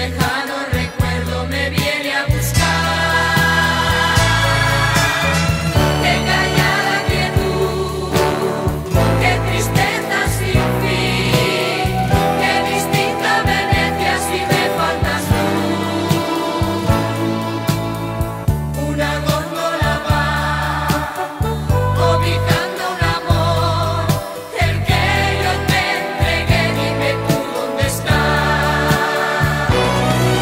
lejano recuerdo me viene a buscar. Qué callada quietud, qué tristeza sin fin, qué distinta Venecia si me faltas tú. Una góndola va cobijando un amor, el que yo te entregué, dime tú dónde está.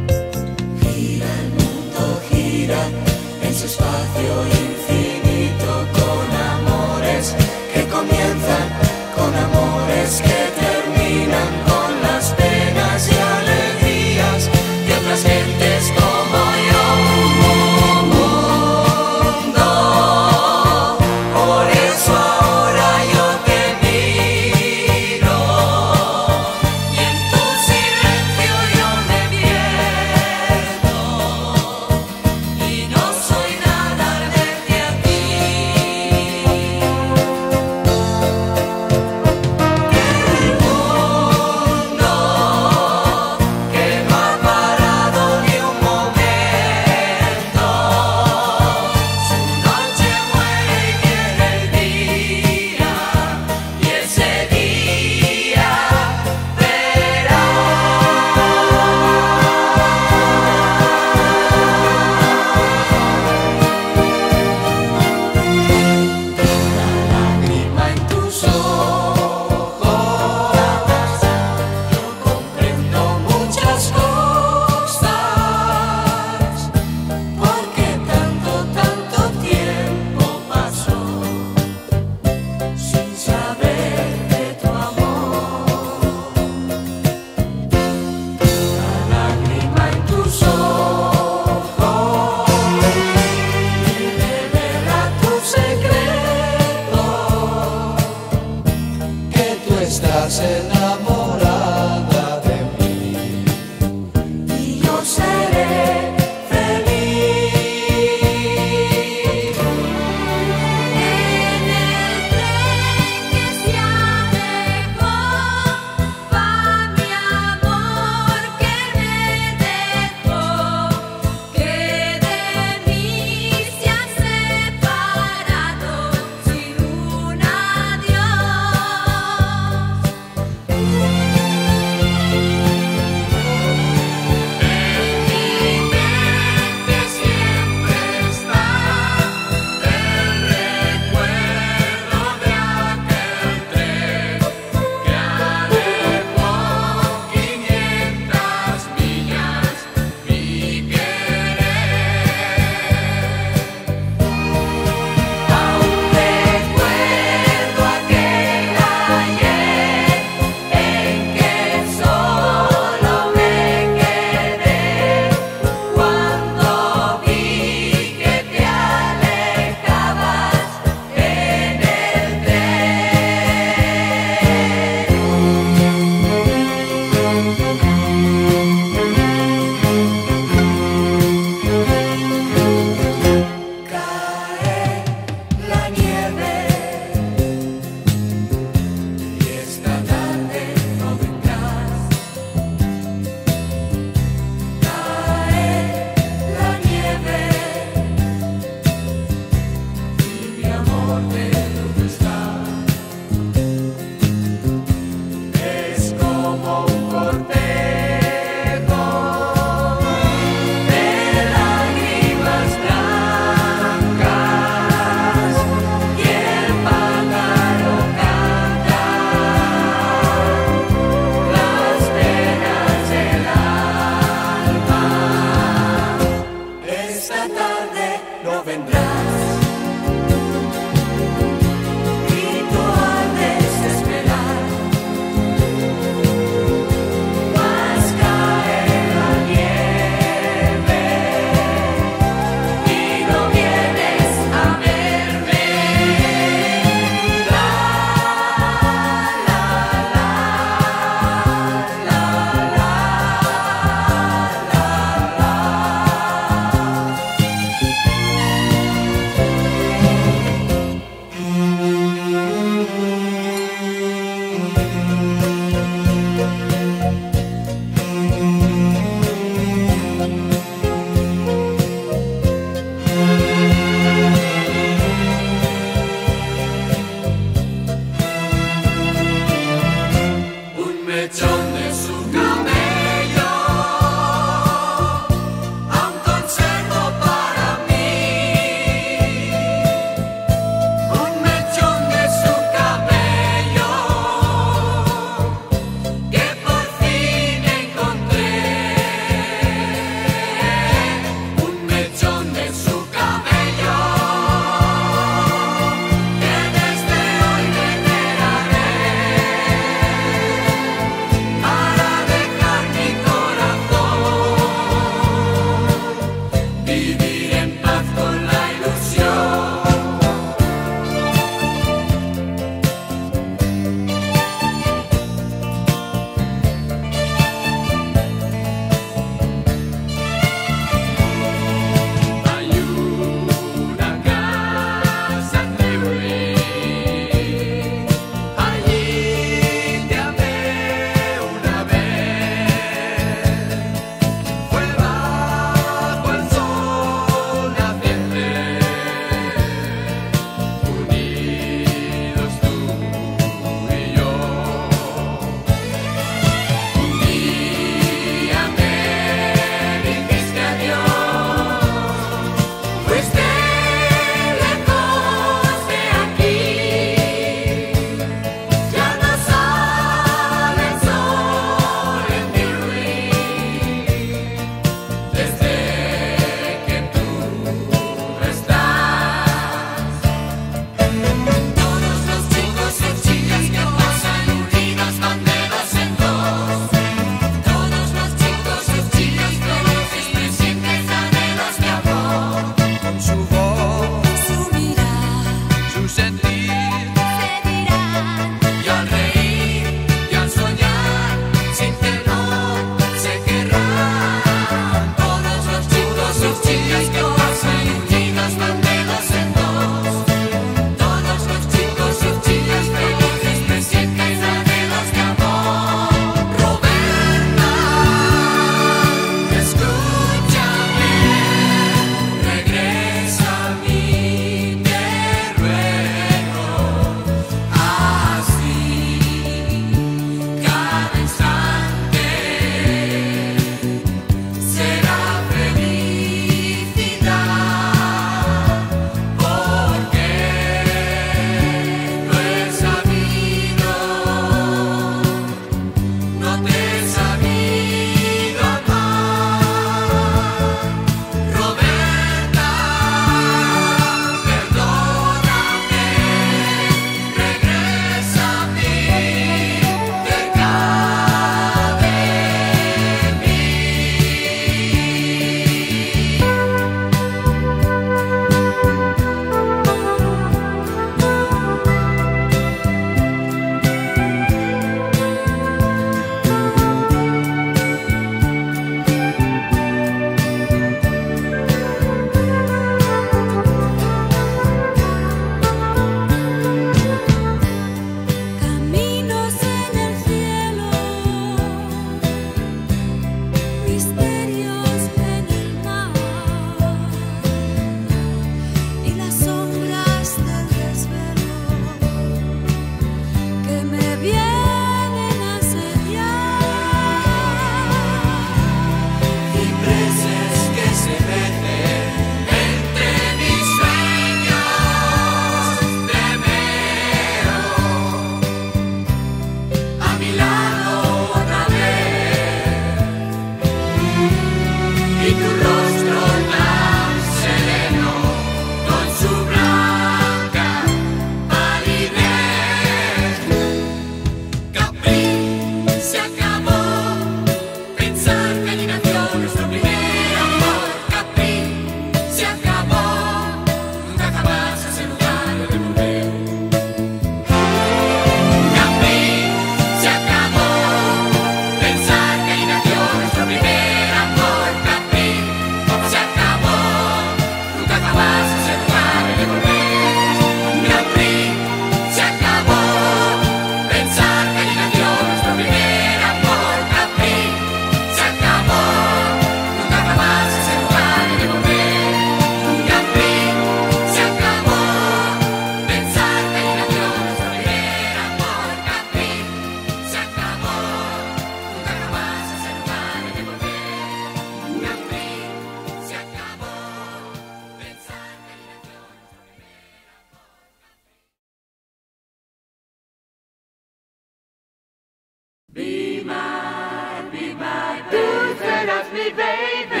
mi baby.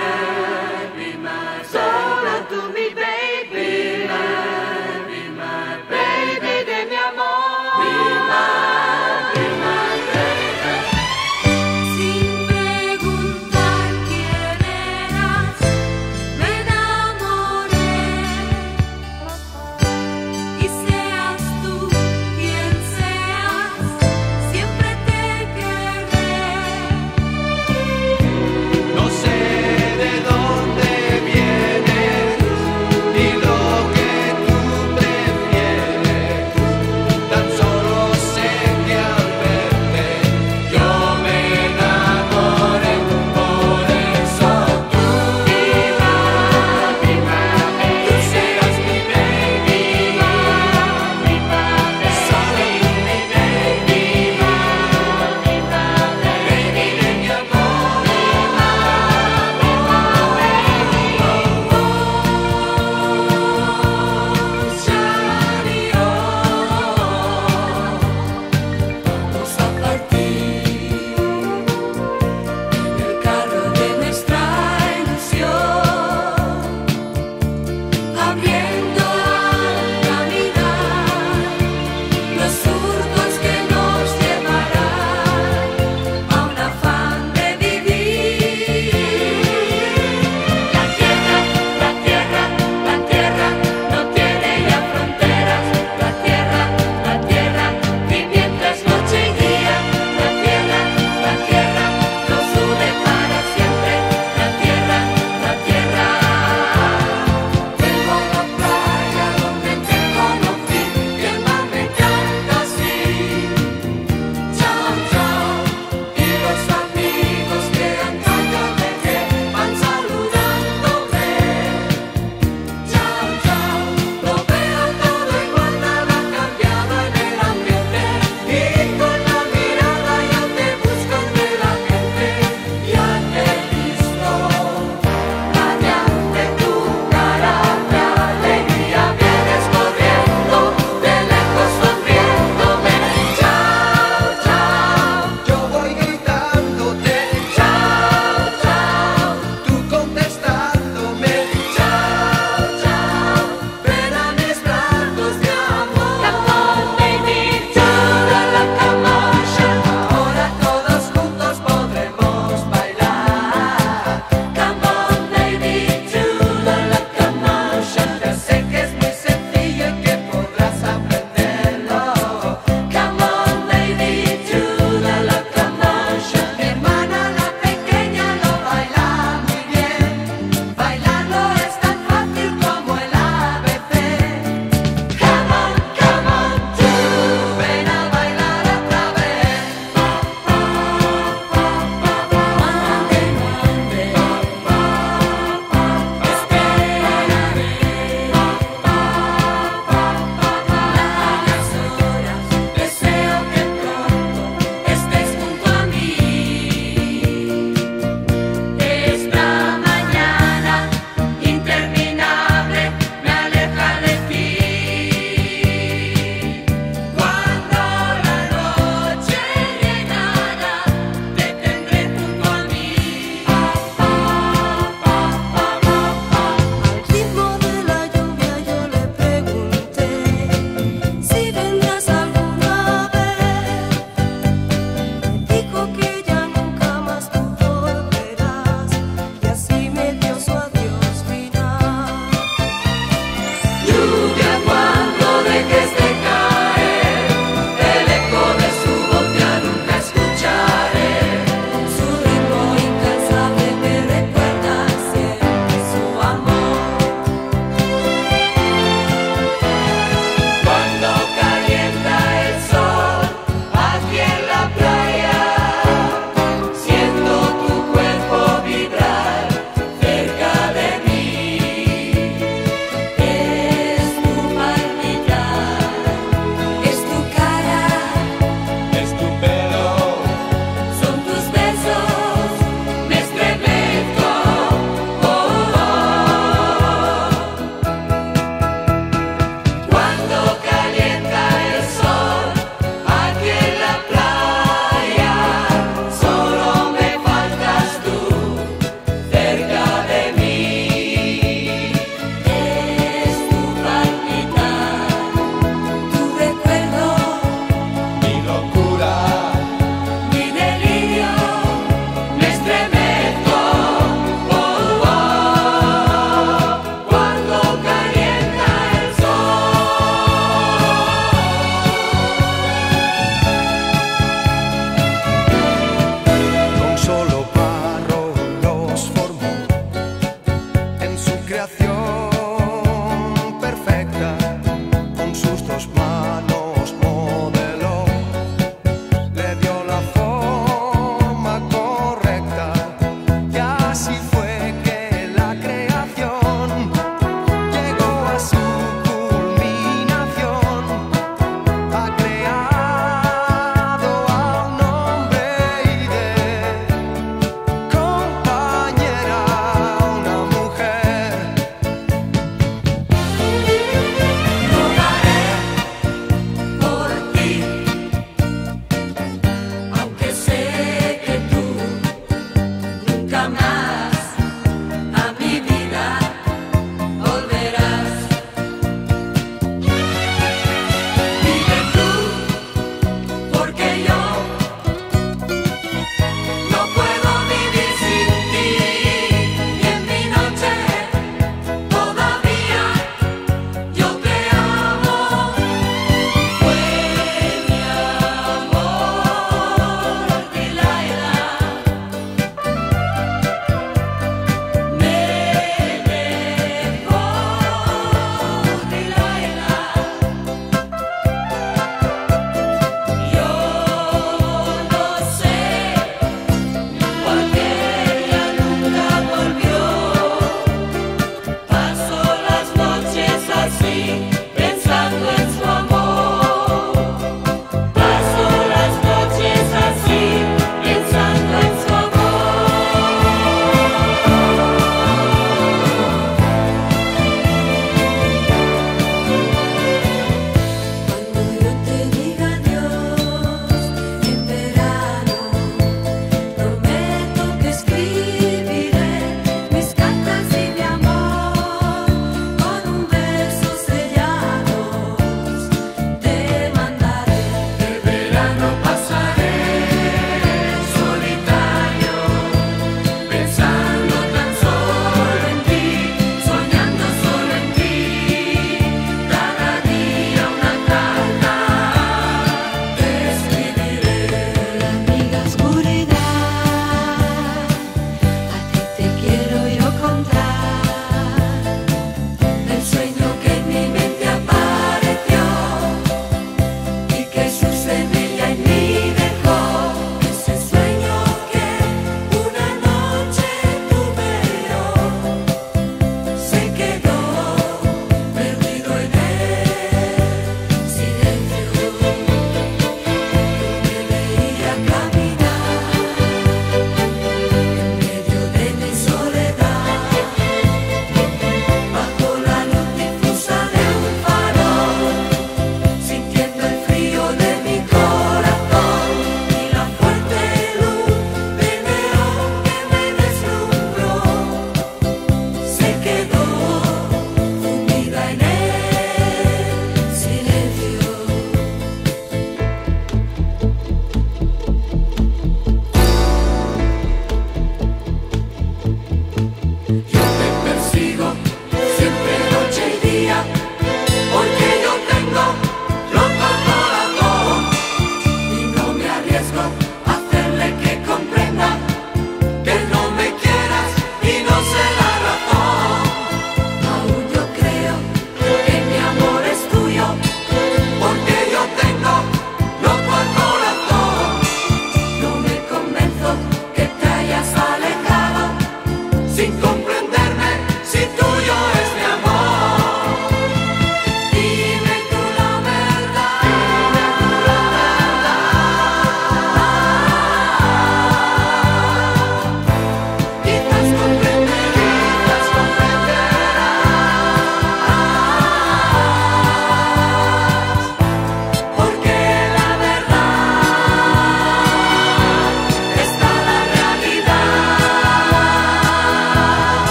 Solo tú mi baby. Baby de mi amor. Sin preguntar quién eras, me enamoré. Y seas tú quien seas, siempre te querré. No sé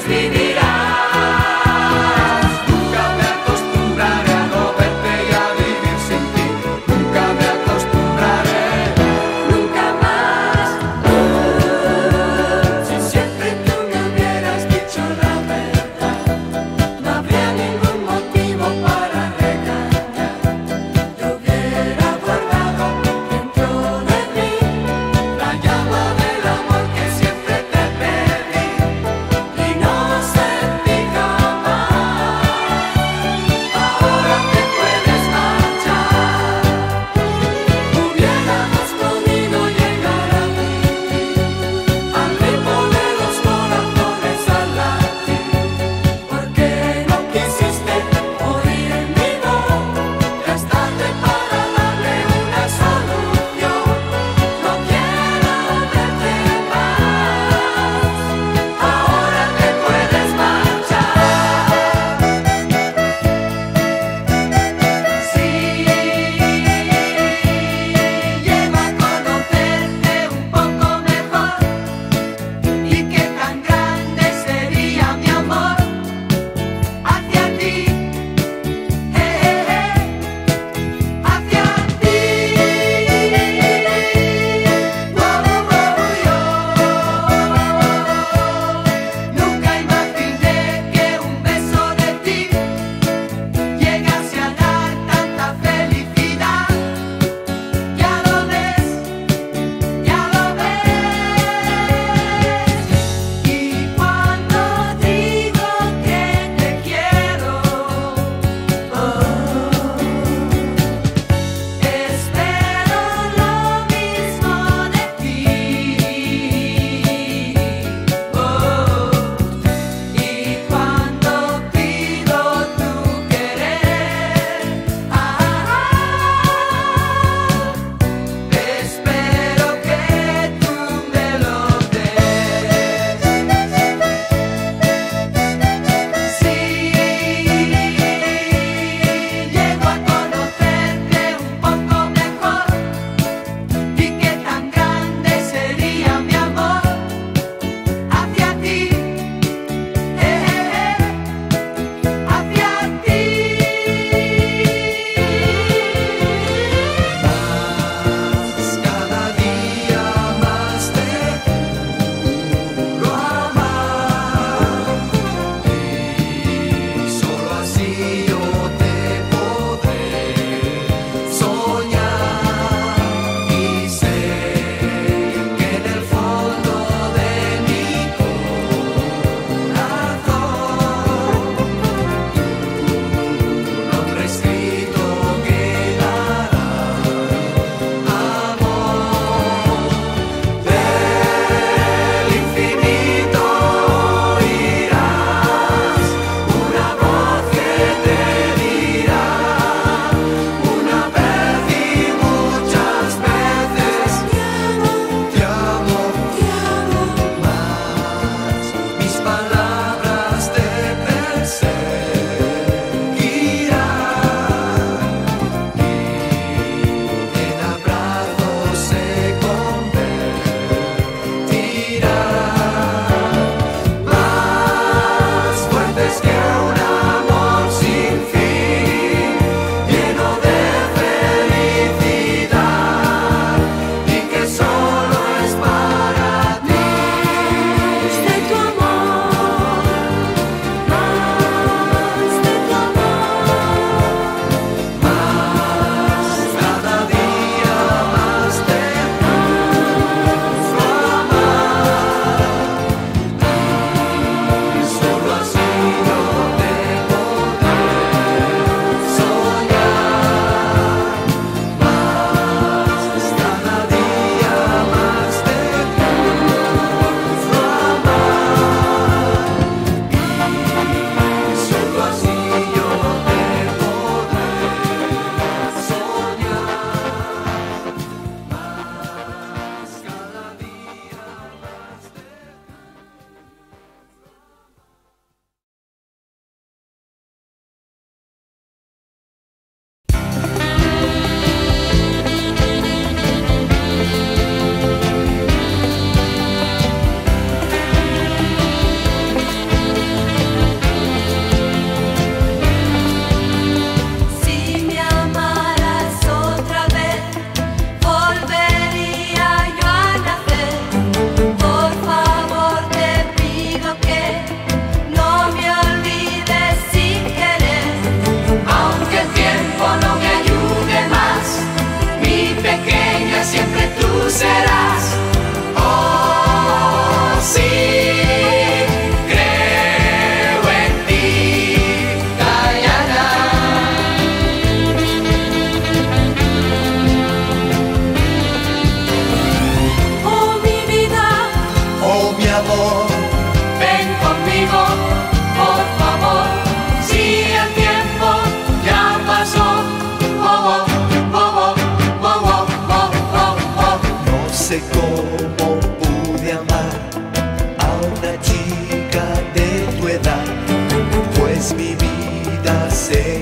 vivirás. Nunca me acostumbraré a no verte y a vivir sin ti. Nunca me acostumbraré. Nunca más. Si siempre tú me hubieras dicho la verdad, no habría ningún motivo para regañar. Yo hubiera guardado dentro de mí la llama del amor que siempre te pedí. Y no sé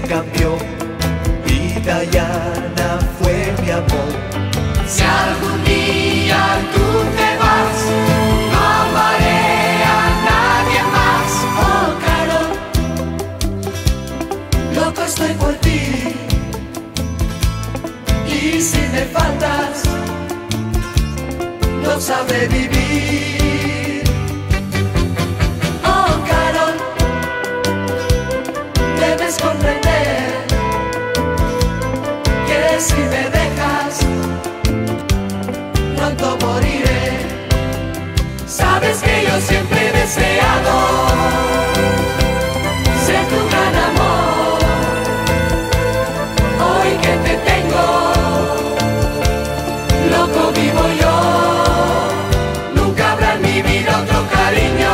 cambió. Y Diana fue mi amor. Si algún día tú te vas, no amaré a nadie más. Oh, Carol, loco estoy por ti. Y si me faltas, no sabré vivir. Oh, Carol, debes comprender que si me dejas, pronto moriré. Sabes que yo siempre he deseado ser tu gran amor. Hoy que te tengo, loco vivo yo. Nunca habrá en mi vida otro cariño,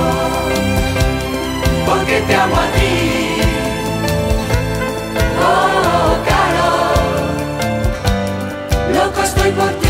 porque te amo a ti. Oh, Carol, loco estoy por ti.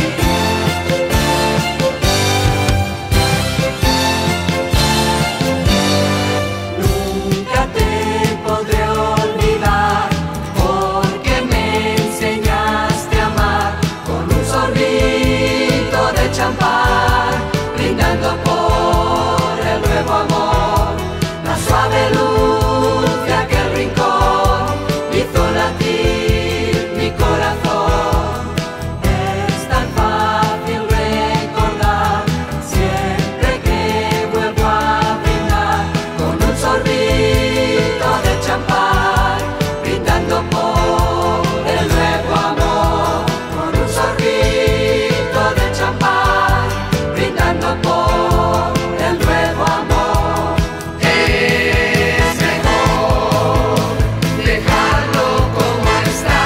Nunca te podré olvidar, porque me enseñaste a amar con un sorbito de champán, brindando por el nuevo amor. La suave luz de aquel rincón hizo latir mi corazón. Es tan fácil recordar siempre que vuelvo a brindar con un sorbito de champán, brindando por el nuevo amor. Con un sorbito de champán, brindando por el nuevo amor. Es mejor dejarlo como está.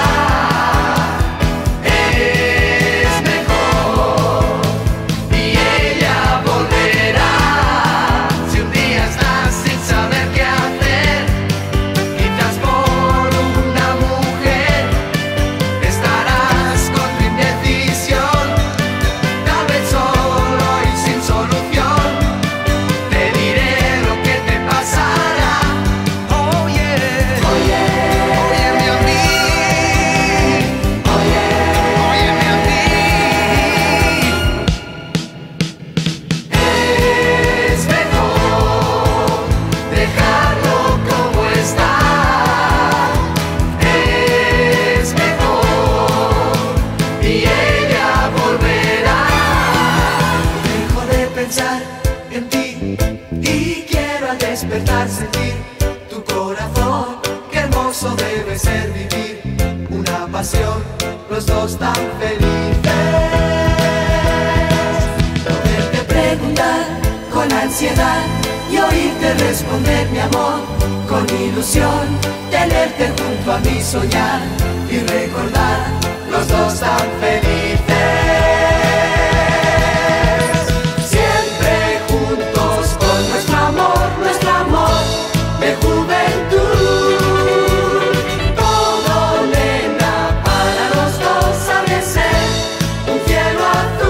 Es mejor y ella volverá. Si un día estás sin saber qué hacer, quizás por una mujer estarás con tu indecisión. Tal vez solo y sin solución, te diré lo que te pasará. Oye, óyeme a mí. Óyeme a mí. Es mejor dejarlo como está. Es mejor y ella volverá. Dejo de pensar en ti y quiero al despertar sentir tu corazón. Qué hermoso debe ser vivir una pasión, los dos tan felices. Poderte preguntar con ansiedad y oírte responder mi amor con ilusión. Tenerte junto a mí soñar y recordar los dos tan felices. Siempre juntos con nuestro amor de juventud. Todo, nena, para los dos ha de ser un cielo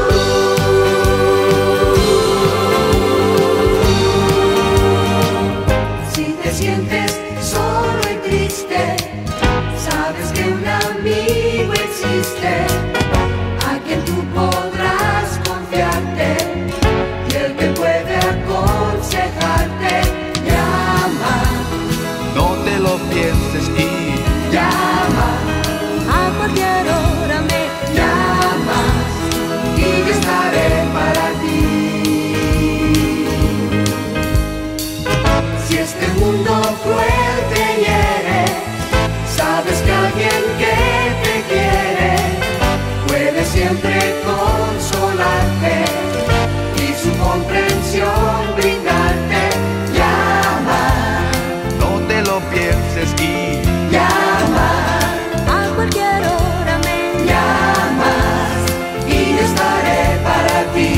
azul. Si te sientes solo y triste, sabes que un amigo existe, a quien tú podrás confiarte y el que puede aconsejarte. Llama, No te lo pienses y llama, a cualquier hora me llamas y yo estaré para ti. Si este mundo cruel te hiere, sabes que alguien que te quiere puede siempre consolarte y su comprensión brindarte. Llama, no te lo pienses y llama, a cualquier hora me llamas y yo estaré para ti.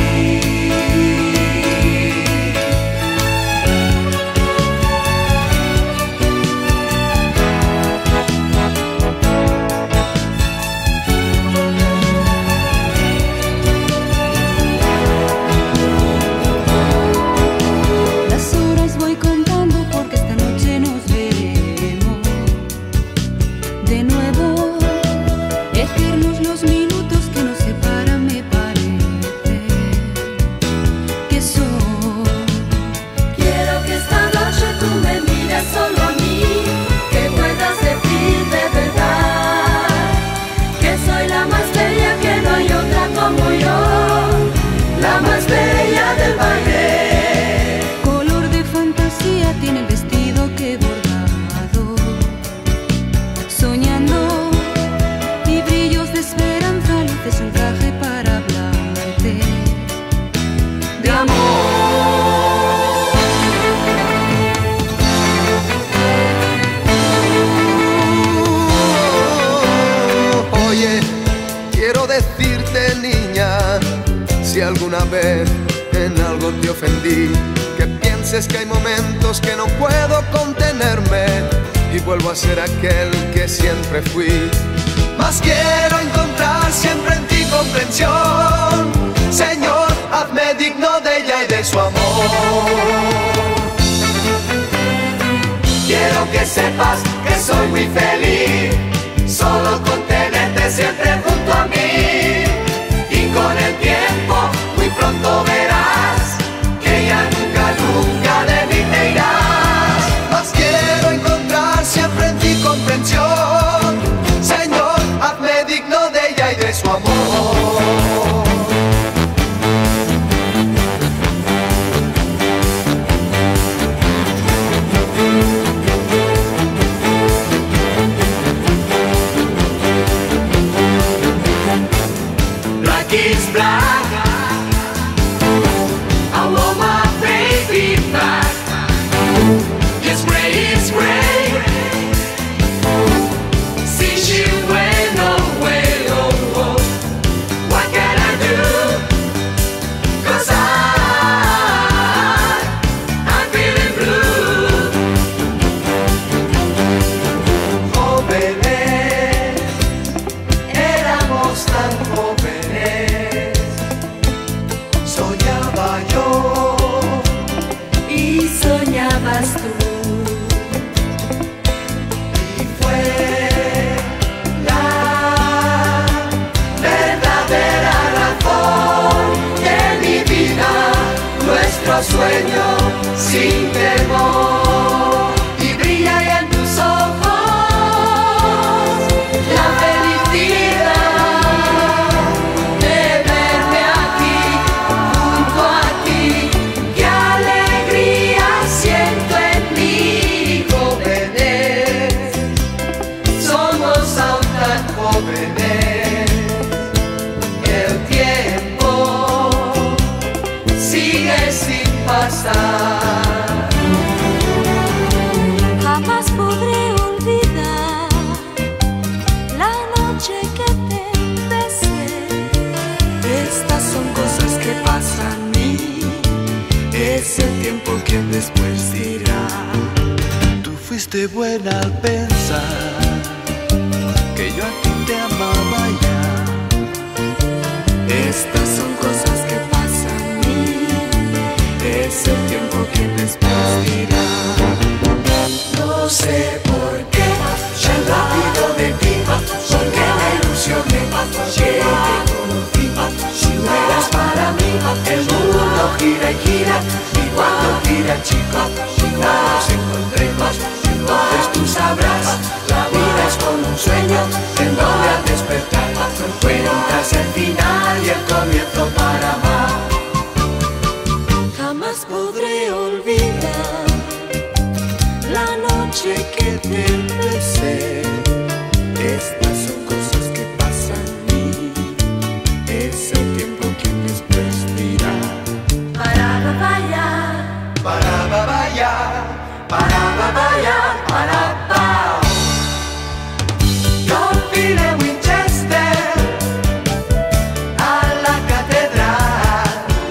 alguna vez en algo te ofendí, que pienses que hay momentos que no puedo contenerme y vuelvo a ser aquel que siempre fui. Mas quiero encontrar siempre en ti comprensión. Señor, hazme digno de ella y de su amor. Quiero que sepas que soy muy feliz, solo con tenerte siempre junto a mí. Y con el tiempo muy pronto verás que ya nunca, nunca de mí te irás. Mas quiero encontrar siempre en ti comprensión. Señor, hazme digno de ella y de su amor. Black is black, I want my baby back. It's gray, it's gray. See she went away, oh, oh. What can I do? 'Cause I'm feeling blue. Jóvenes, éramos tan jóvenes, soñaba yo Y soñabas tú. y fue la Verdadera razón de mi vida, nuestro sueño sin temor. Y brilla ya en tus ojos la felicidad de verme aquí, junto a ti. Qué alegría siento en mí, jóvenes. Somos aún tan jóvenes. El tiempo sigue sin pasar. Jamás podré olvidar la noche que te besé. Estas son cosas que pasan a mí. Es el tiempo quien después dirá. Tú fuiste buena al pensar que yo a ti te amaba ya. Estas son cosas que pasan a mí. Es el tiempo quien después dirá. No sé por qué tan rápido de ti, porque me ilusioné que te conocí. Si no eras para mí, el mundo gira y gira, y cuando gira, chico, si no nos encontremos, entonces tú sabrás. La vida es como un sueño en donde al despertar cuentas el final y el comienzo para amar. Jamás podré olvidar la noche que te besé. Estas son cosas que pasan a mí. Es el tiempo quien después dirá. Para papaya, Para babaya, Para babaya, para pao. John Philip Winchester a la catedral,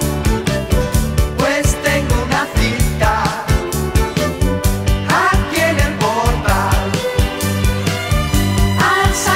pues tengo una cita aquí en el portal. alza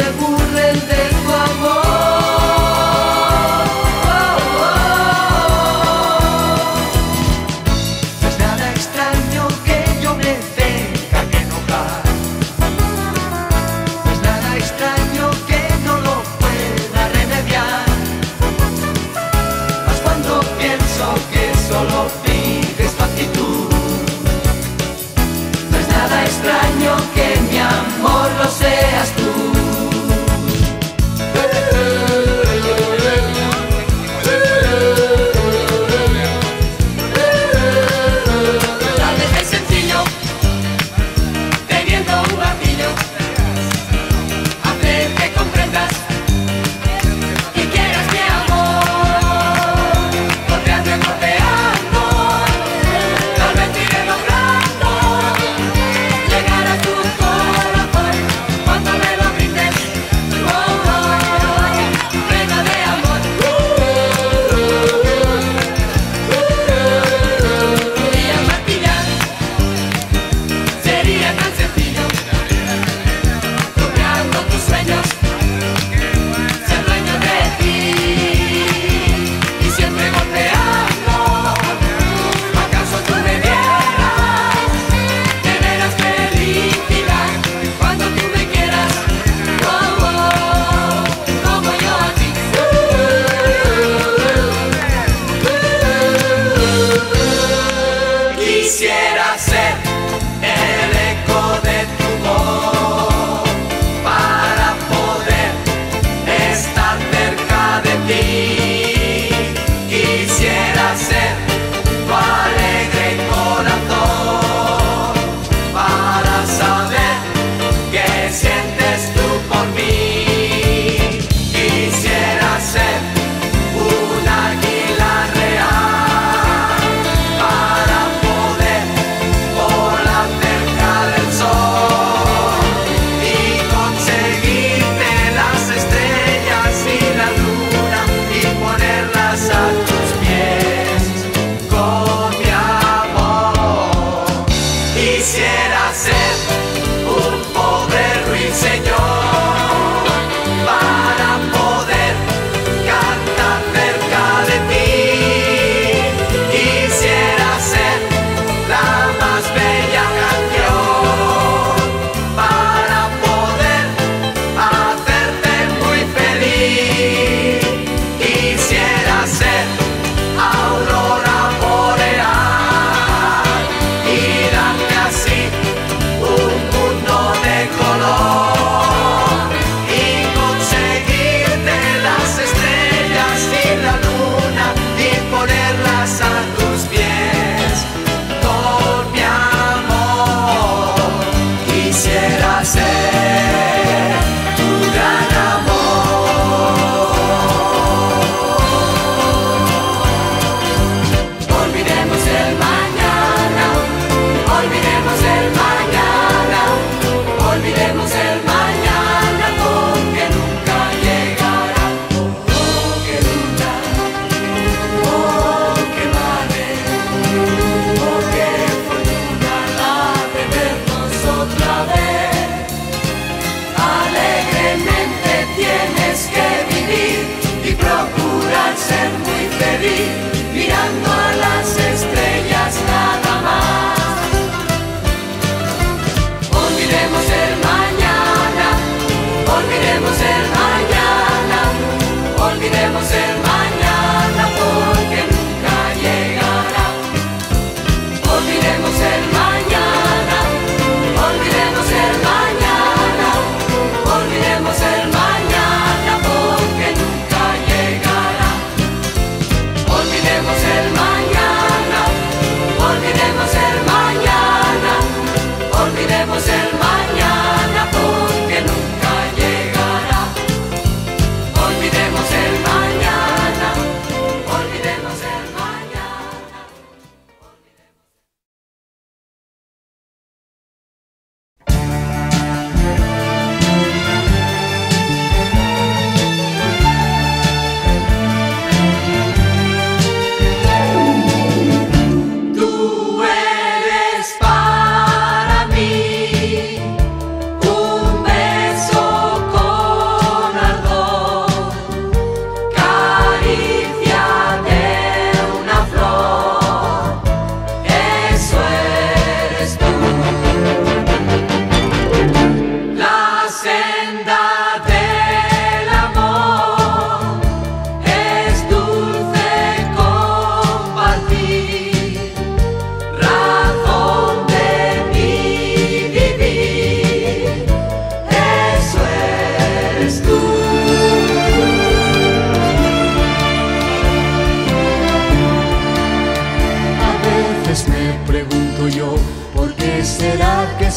aburren de tu amor. No es nada extraño que yo me tenga que enojar. No es nada extraño que no lo pueda remediar. Mas cuando pienso que solo finges tu actitud, no es nada extraño que mi amor lo seas tú.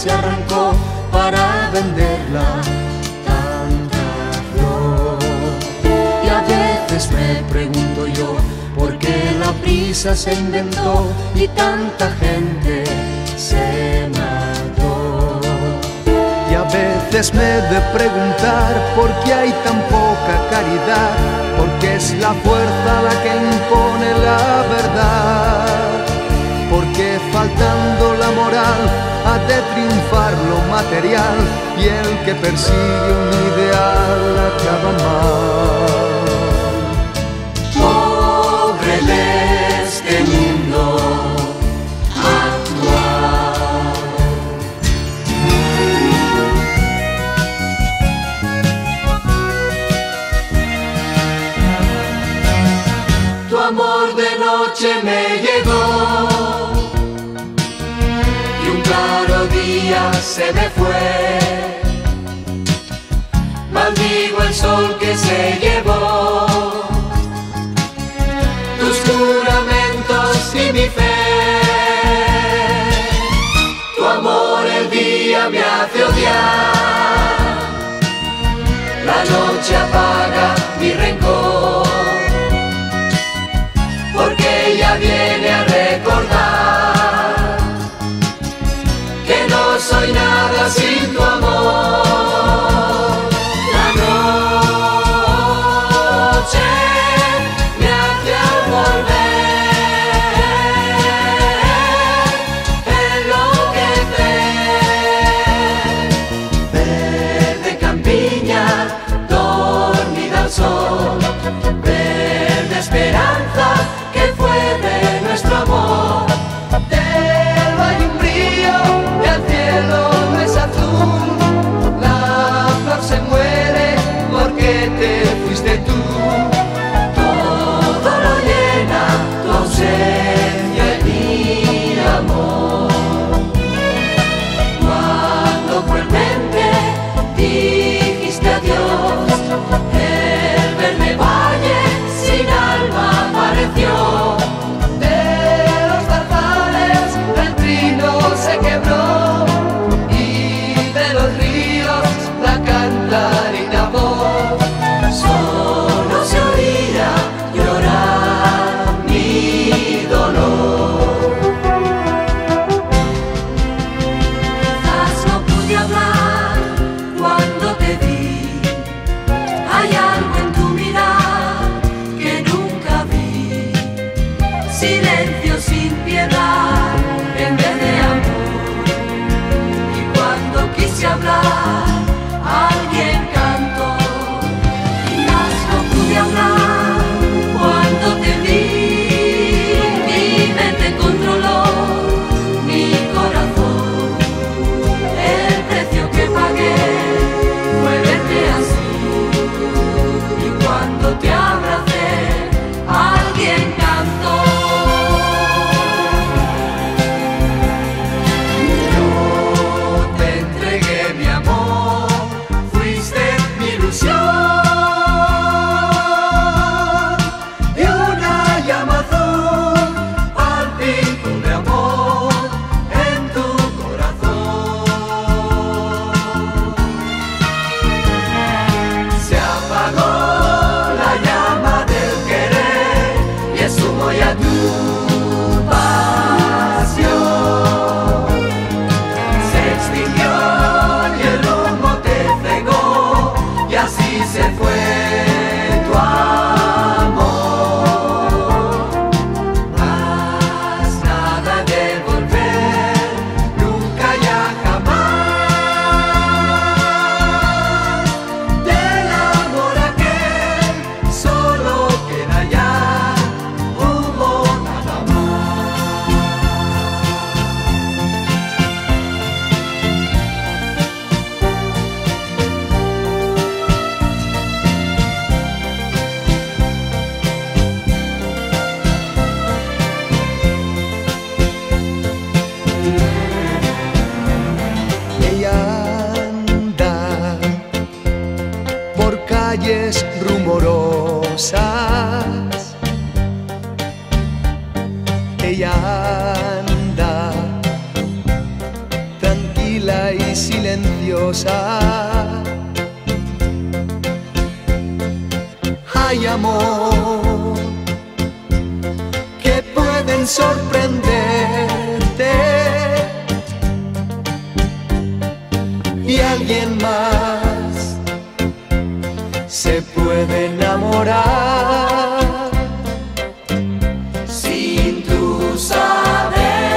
se arrancó para venderla tanta flor. Y a veces me pregunto yo, ¿por qué la prisa se inventó y tanta gente se mató? Y a veces me he de preguntar por qué hay tan poca caridad, porque es la fuerza la que impone la verdad, porque faltando la moral ha de triunfar lo material, y el que persigue un ideal acaba mal. Pobre de este mundo actual. Tu amor de noche me llegó y un claro día se me fue. Maldigo el sol que se llevó tus juramentos y mi fe. Tu amor el día me hace odiar, la noche apaga mi rencor, porque ella viene a recordar que no soy nada sin tu amor. La noche me hace al volver enloquecer. Verde campiña dormida al sol, verde esperanza que fue de nuestro amor. Del valle un río y el cielo no es azul, la flor se muere porque te fuiste tú. Todo lo llena tu ausencia y mi amor. Cuando cruelmente dijiste adiós, el verde valle sin alma apareció. De los zarzales el trino se quebró y de los ríos la cantarina voz. Solo se oía llorar mi dolor. Quizás no pude hablar cuando te vi. Hay algo en tu mirar que nunca vi. Silencio sin piedad en vez de amor. Y cuando quise hablar, alguien cantó. Quizás no pude hablar cuando te vi. Mi mente controló mi corazón. El precio que pagué fue verte así. Y cuando te abracé, alguien cantó. Yo te entregué mi amor, fuiste mi ilusión, y una llama azul palpitó de amor en tu corazón. Se apagó la llama del querer y es humo ya tu pasión. Se extinguió y el humo te cegó y así se fue tu amor. Más nada de volver, nunca ya jamás. Del amor aquel solo queda ya humo nada más. Ella anda por calles rumorosas, ella anda tranquila gozar. Hay amor que pueden sorprenderte y alguien más se puede enamorar sin tu saber.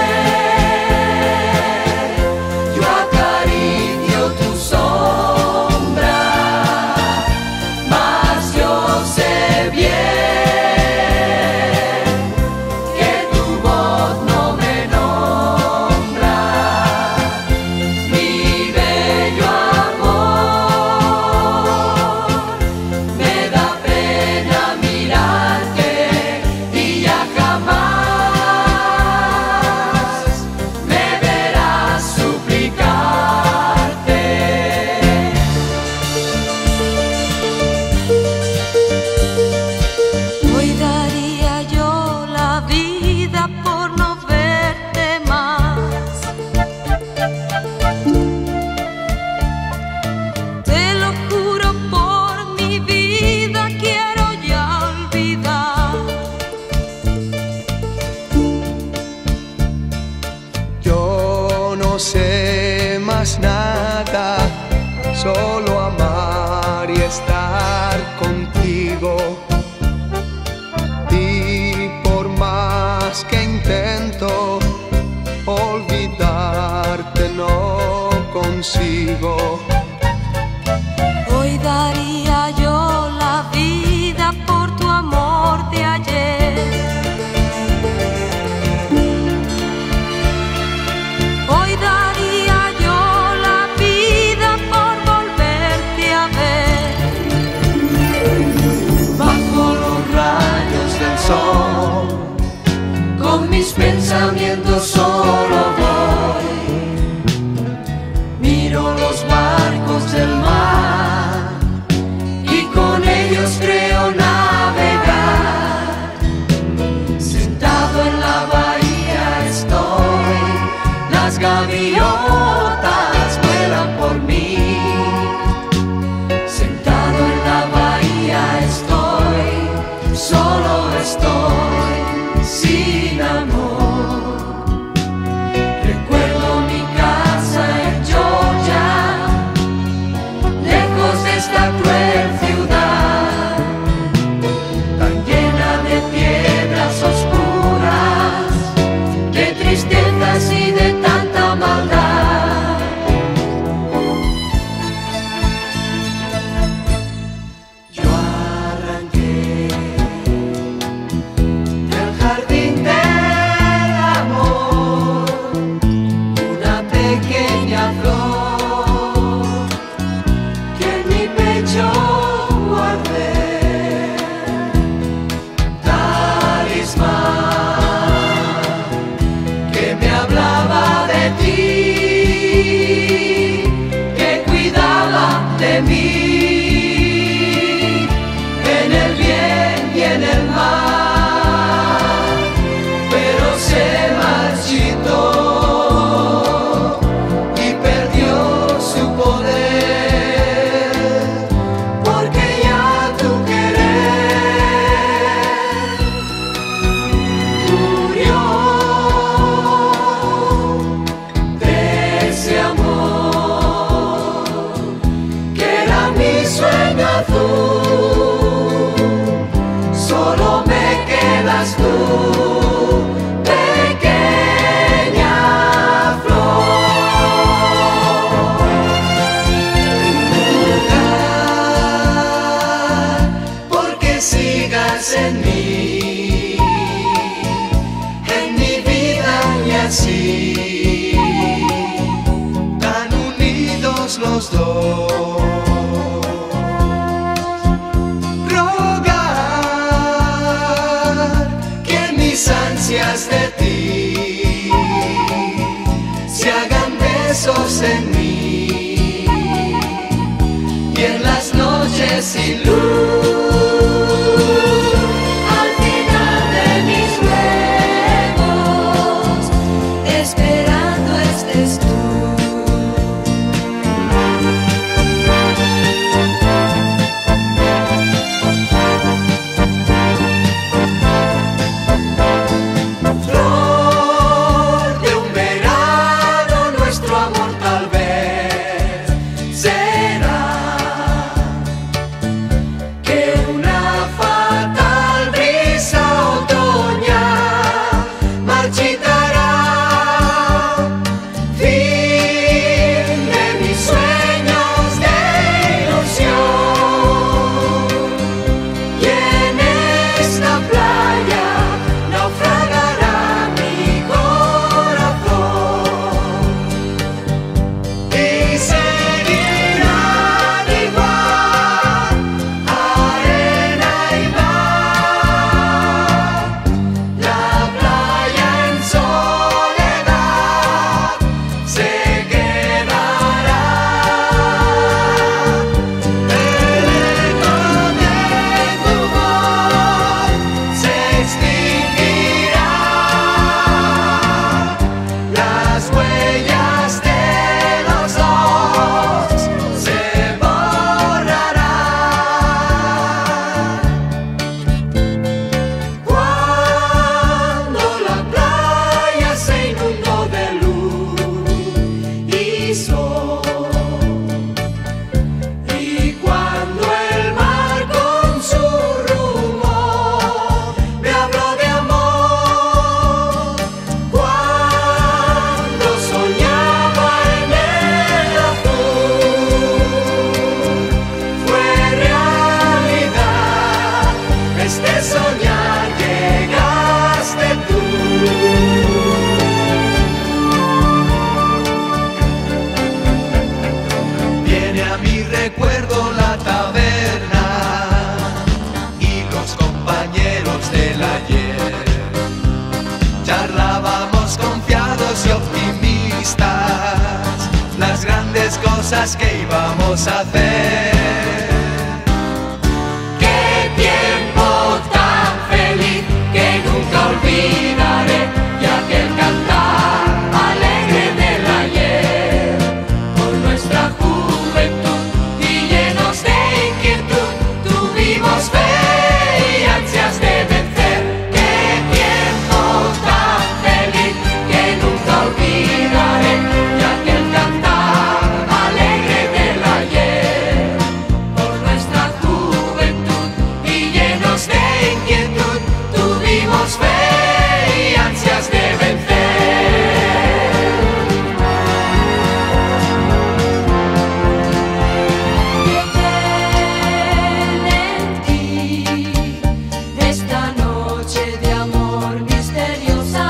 Yo acaricio tu sombra, mas yo sé bien que tu voz no me nombra. Mi bello amor, me da pena mirarte y ya jamás me verás suplicarte. Hoy daría yo la vida por no verte más. Te lo juro por mi vida, quiero ya olvidar. Yo no sé más nada, solo amar y estar contigo. Y por más que intento olvidarte, no consigo. Hoy daría yo la vida por tu amor de ayer. Hoy daría yo la vida por volverte a ver. Bajo los rayos del sol, con mis pensamientos solo voy. Miro los barcos del mar y con ellos creo navegar. Sentado en la bahía estoy, las gaviotas vuelan por mí. Sentado en la bahía estoy, solo estoy, sin amor. Recuerdo mi casa en Georgia, lejos de esta cruel ciudad, tan llena de piedras oscuras, de tristezas y de tanta maldad. Yo arranqué del jardín del amor una pequeña flor que en mi pecho guardé, talismán que me hablaba de ti, que cuidaba de mí, en el bien y en el mal, pero se marchitó y perdió su poder, porque ya tu querer murió de ese amor que era mi sueño azul. Solo me quedas tú, pequeña flor. Lugar porque sigas en mi vida y así, tan unidos los dos. Rogar que mis ansias de ti se hagan besos en mí y en las noches sin luz. Al final de mis ruegos, esperando estés tú. a mi recuerdo la taberna y los compañeros del ayer. Charlábamos confiados y optimistas las grandes cosas que íbamos a hacer. Qué tiempo tan feliz que nunca olvidaré, y aquel cantar alegre del ayer, por nuestra juventud y llenos de inquietud, tuvimos fe y ansias de vencer. Qué tiempo tan feliz que nunca olvidaré, y aquel cantar alegre del ayer, por nuestra juventud y llenos de inquietud, tuvimos fe y ansias de vencer. Detén en ti esta noche de amor misteriosa.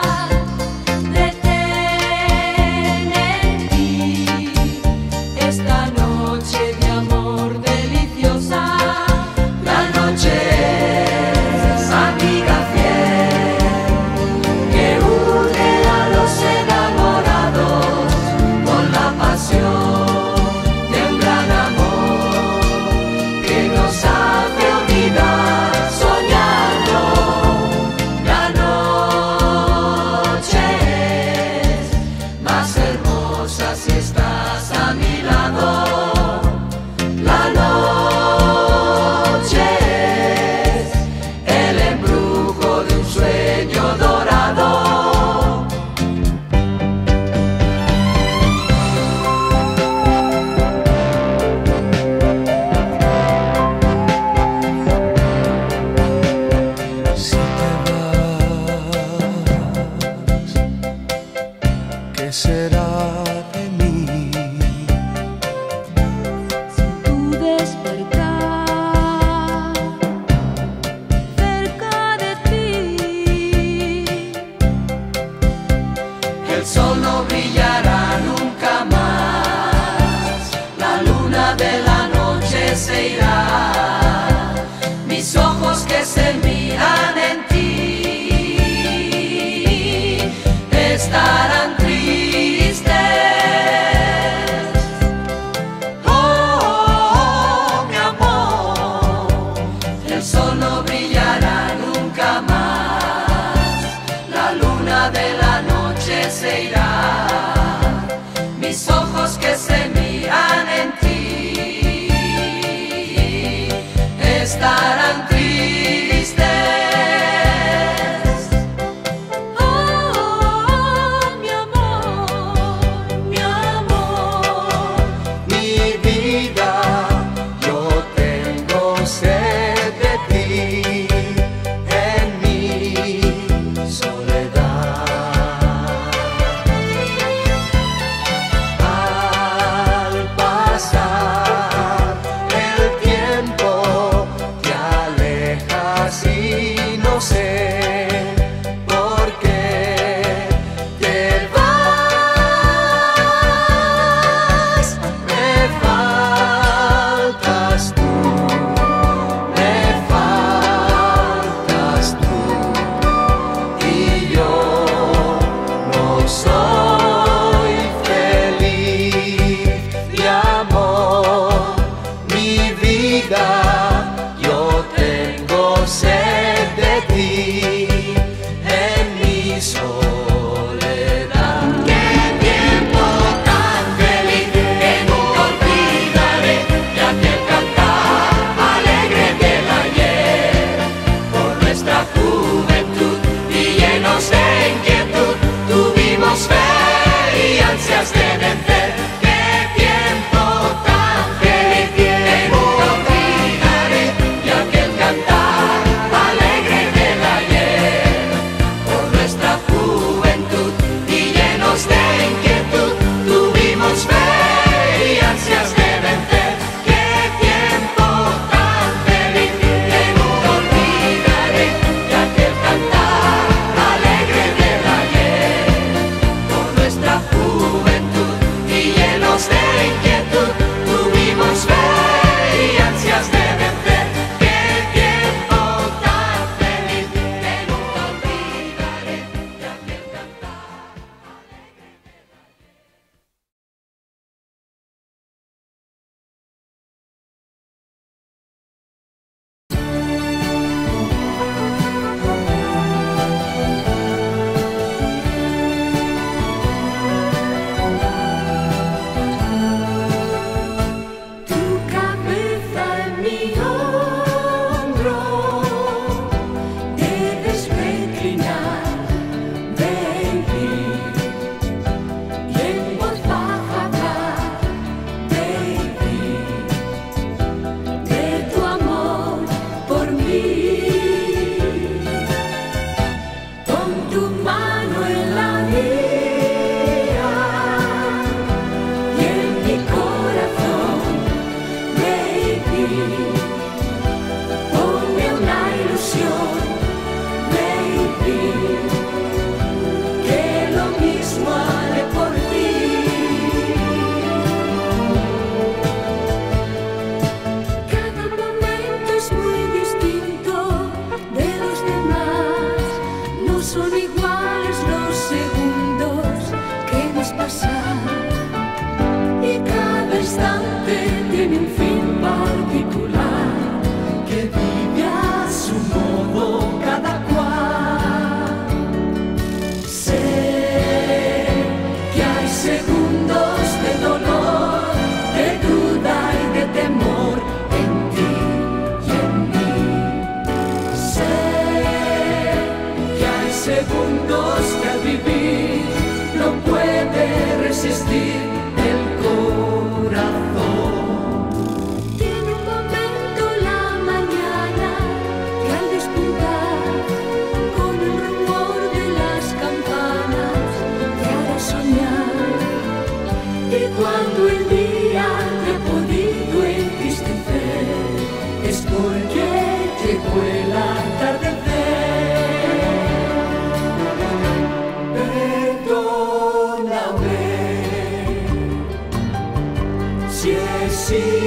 Detén en ti esta noche de amor deliciosa. La noche es amiga fiel que une a los enamorados con la pasión de un gran amor que nos hace olvidar soñando. La noche es más hermosa si estás a mi lado. La noche es el embrujo de un sueño dorado. Si te vas, ¿qué será de mí? Tu despertar cerca de ti. El sol no brillará nunca más, la luna de la noche se irá, mis ojos que se miran en ti estarán tristes. Oh, mi amor, el sol no brillará nunca más, la luna de la noche se irá, mis ojos que se miran en ti estarán tristes. Oh, mi amor, mi amor. Mi vida, yo tengo sed de ti en mi soledad. Al pasar el tiempo te alejas y no sé por qué te vas. Me falta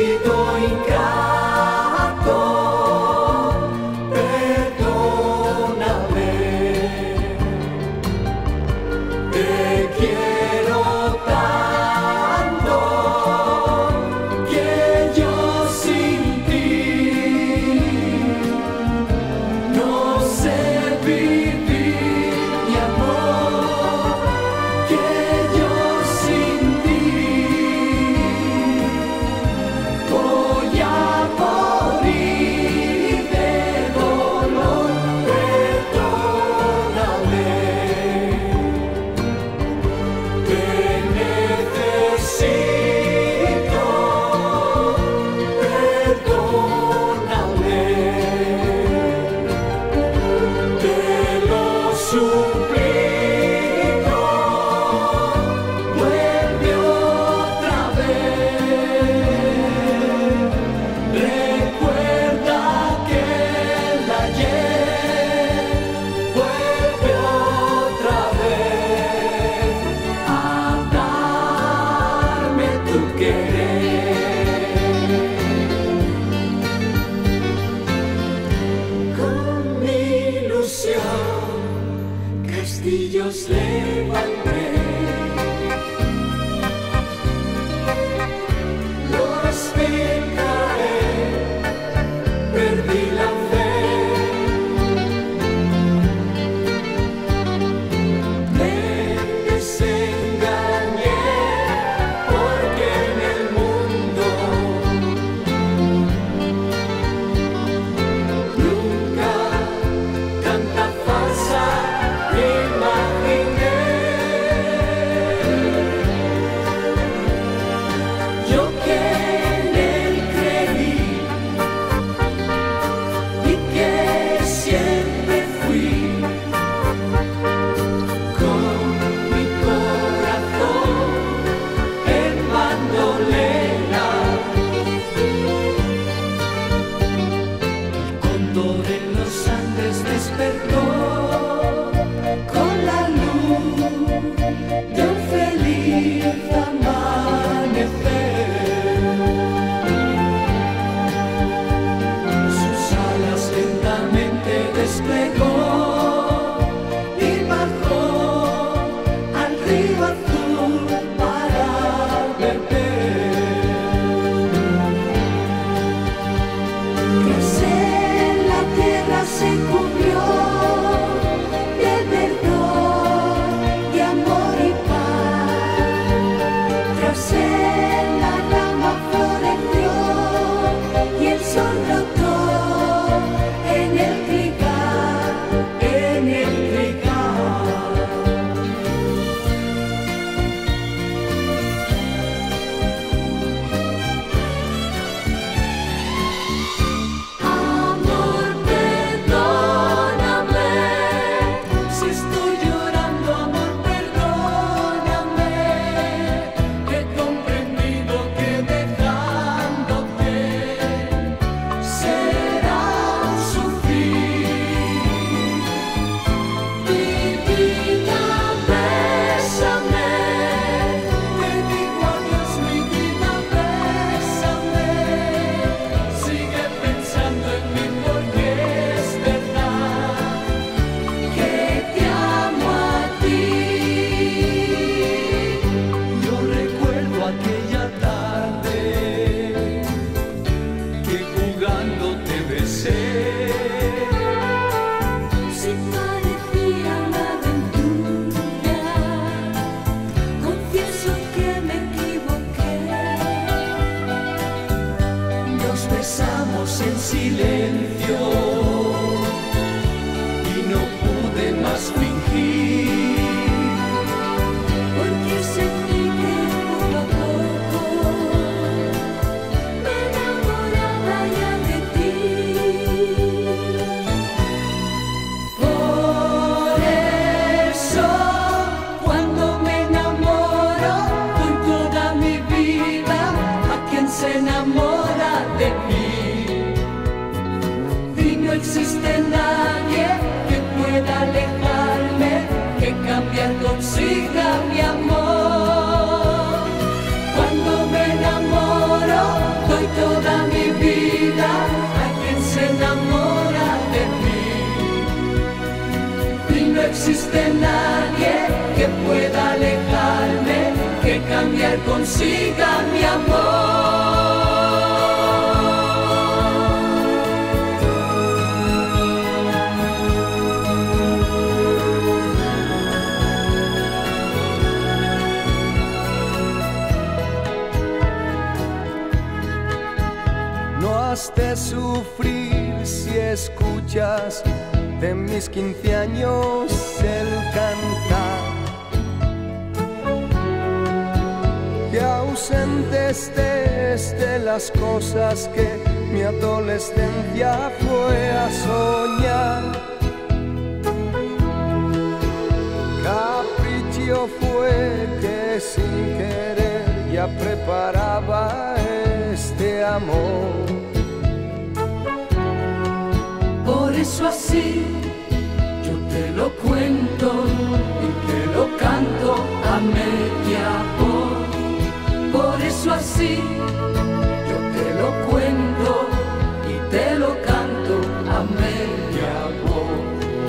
sido ingrato, perdóname. Te quiero tanto que yo sin ti no sé vivir, mi amor, que yo sin ti voy a morir de dolor. Perdóname, te necesito, perdóname, te lo suplico, vuelve otra vez. Recuerda que el ayer, vuelve otra vez a darme tu querer. Con mi ilusión castillos levanté, los vi caer, perdí la fe. Me desengañé porque en el mundo nunca tanta farsa imaginé. Yo que en él creí y que siempre fui con mi corazón en bandolera. El cóndor en los Andes despertó con la luz de un feliz amanecer. Sus alas lentamente desplegó y bajó al río azul para beber. Tras él la tierra se cubrió de verdor, de amor y paz. Tras él la rama floreció y el sol brotó en el trigal, en el trigal. Amor, perdóname si estoy llorando. Amor, perdóname, he comprendido que dejándote será sufrir. Mi vida, bésame, te digo adiós, mi vida, bésame. Sigue pensando en mí porque es verdad que te amo a ti. Yo recuerdo aquella tarde que jugando te besé. Si parecía una aventura, confieso que me equivoqué. Nos besamos en silencio y no pude más fingir, porque sentí que poco a poco me enamoraba ya de ti. Por eso, cuando me enamoro, doy toda mi vida a quien se enamora de mí. Y no existe nadie que pueda alejarme, que cambiar consiga mi amor. Cuando me enamoro, doy todo consiga mi amor. No has de sufrir si escuchas de mis 15 años el cantar. Que ausente estés de las cosas que mi adolescencia fue a soñar. Capricho fue que sin querer ya preparaba este amor. Por eso así yo te lo cuento y te lo canto a media voz. Por eso así yo te lo cuento y te lo canto a media voz.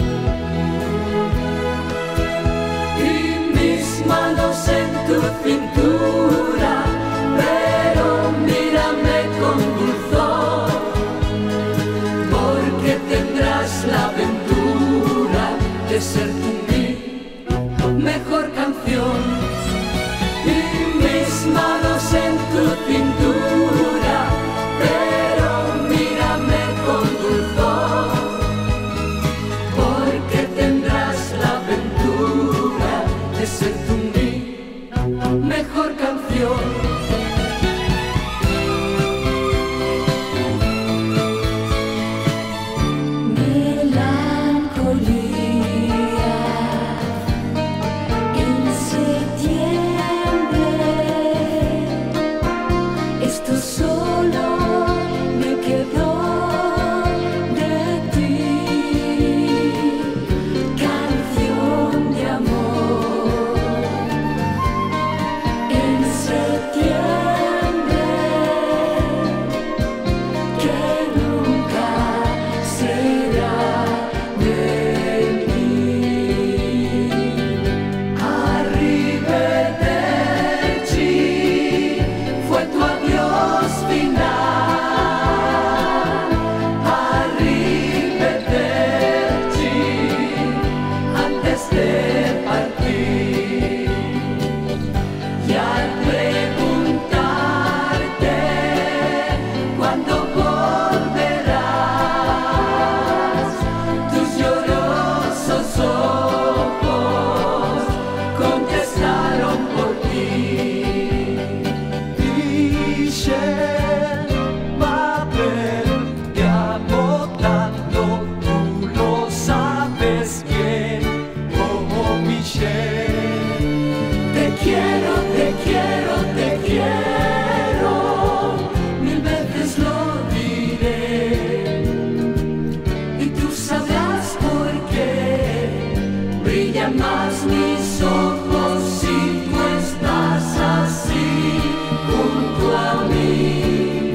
Y mis manos en tu cintura, pero mírame con dulzor, porque tendrás la aventura de ser tú mi mejor canción. Y mis manos en tu cintura, pero mírame con dulzor, porque tendrás la aventura de ser tú mi mejor canción. Más mis ojos si tú estás así junto a mí.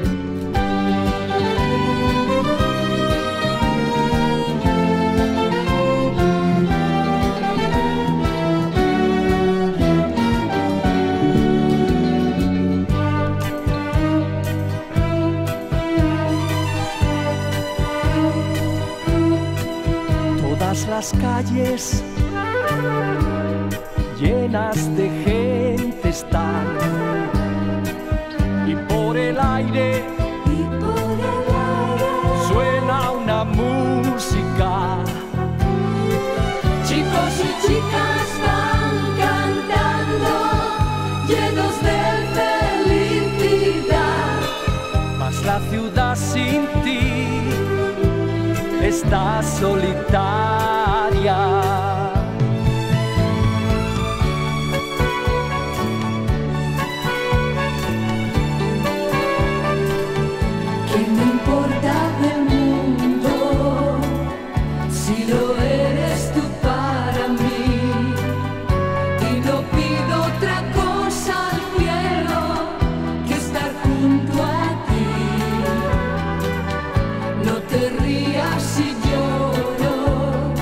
Todas las calles llenas de gente están, y por el aire suena una música. Chicos y chicas van cantando, llenos de felicidad. Mas la ciudad sin ti está solitaria. No te rías si lloro,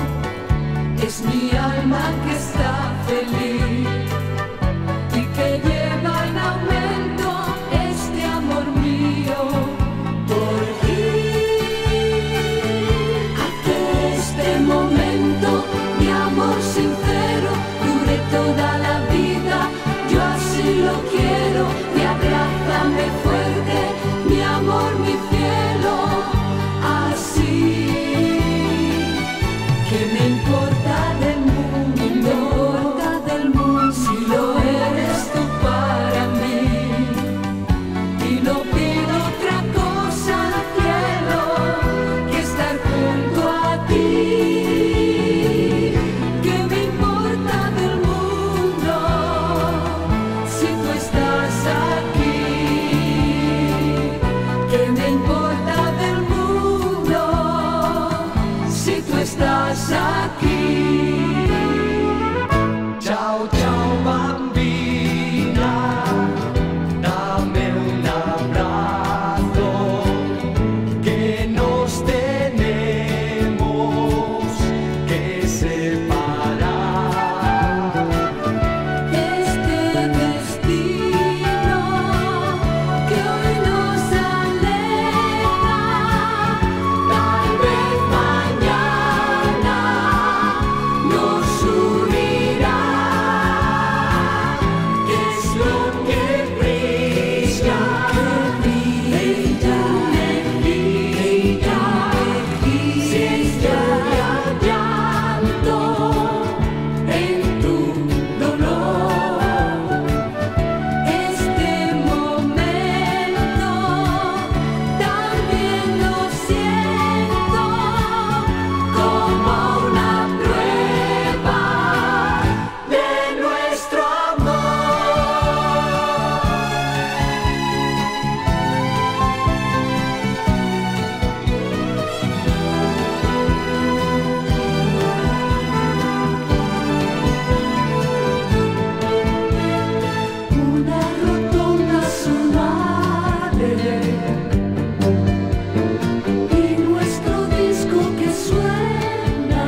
Y nuestro disco que suena,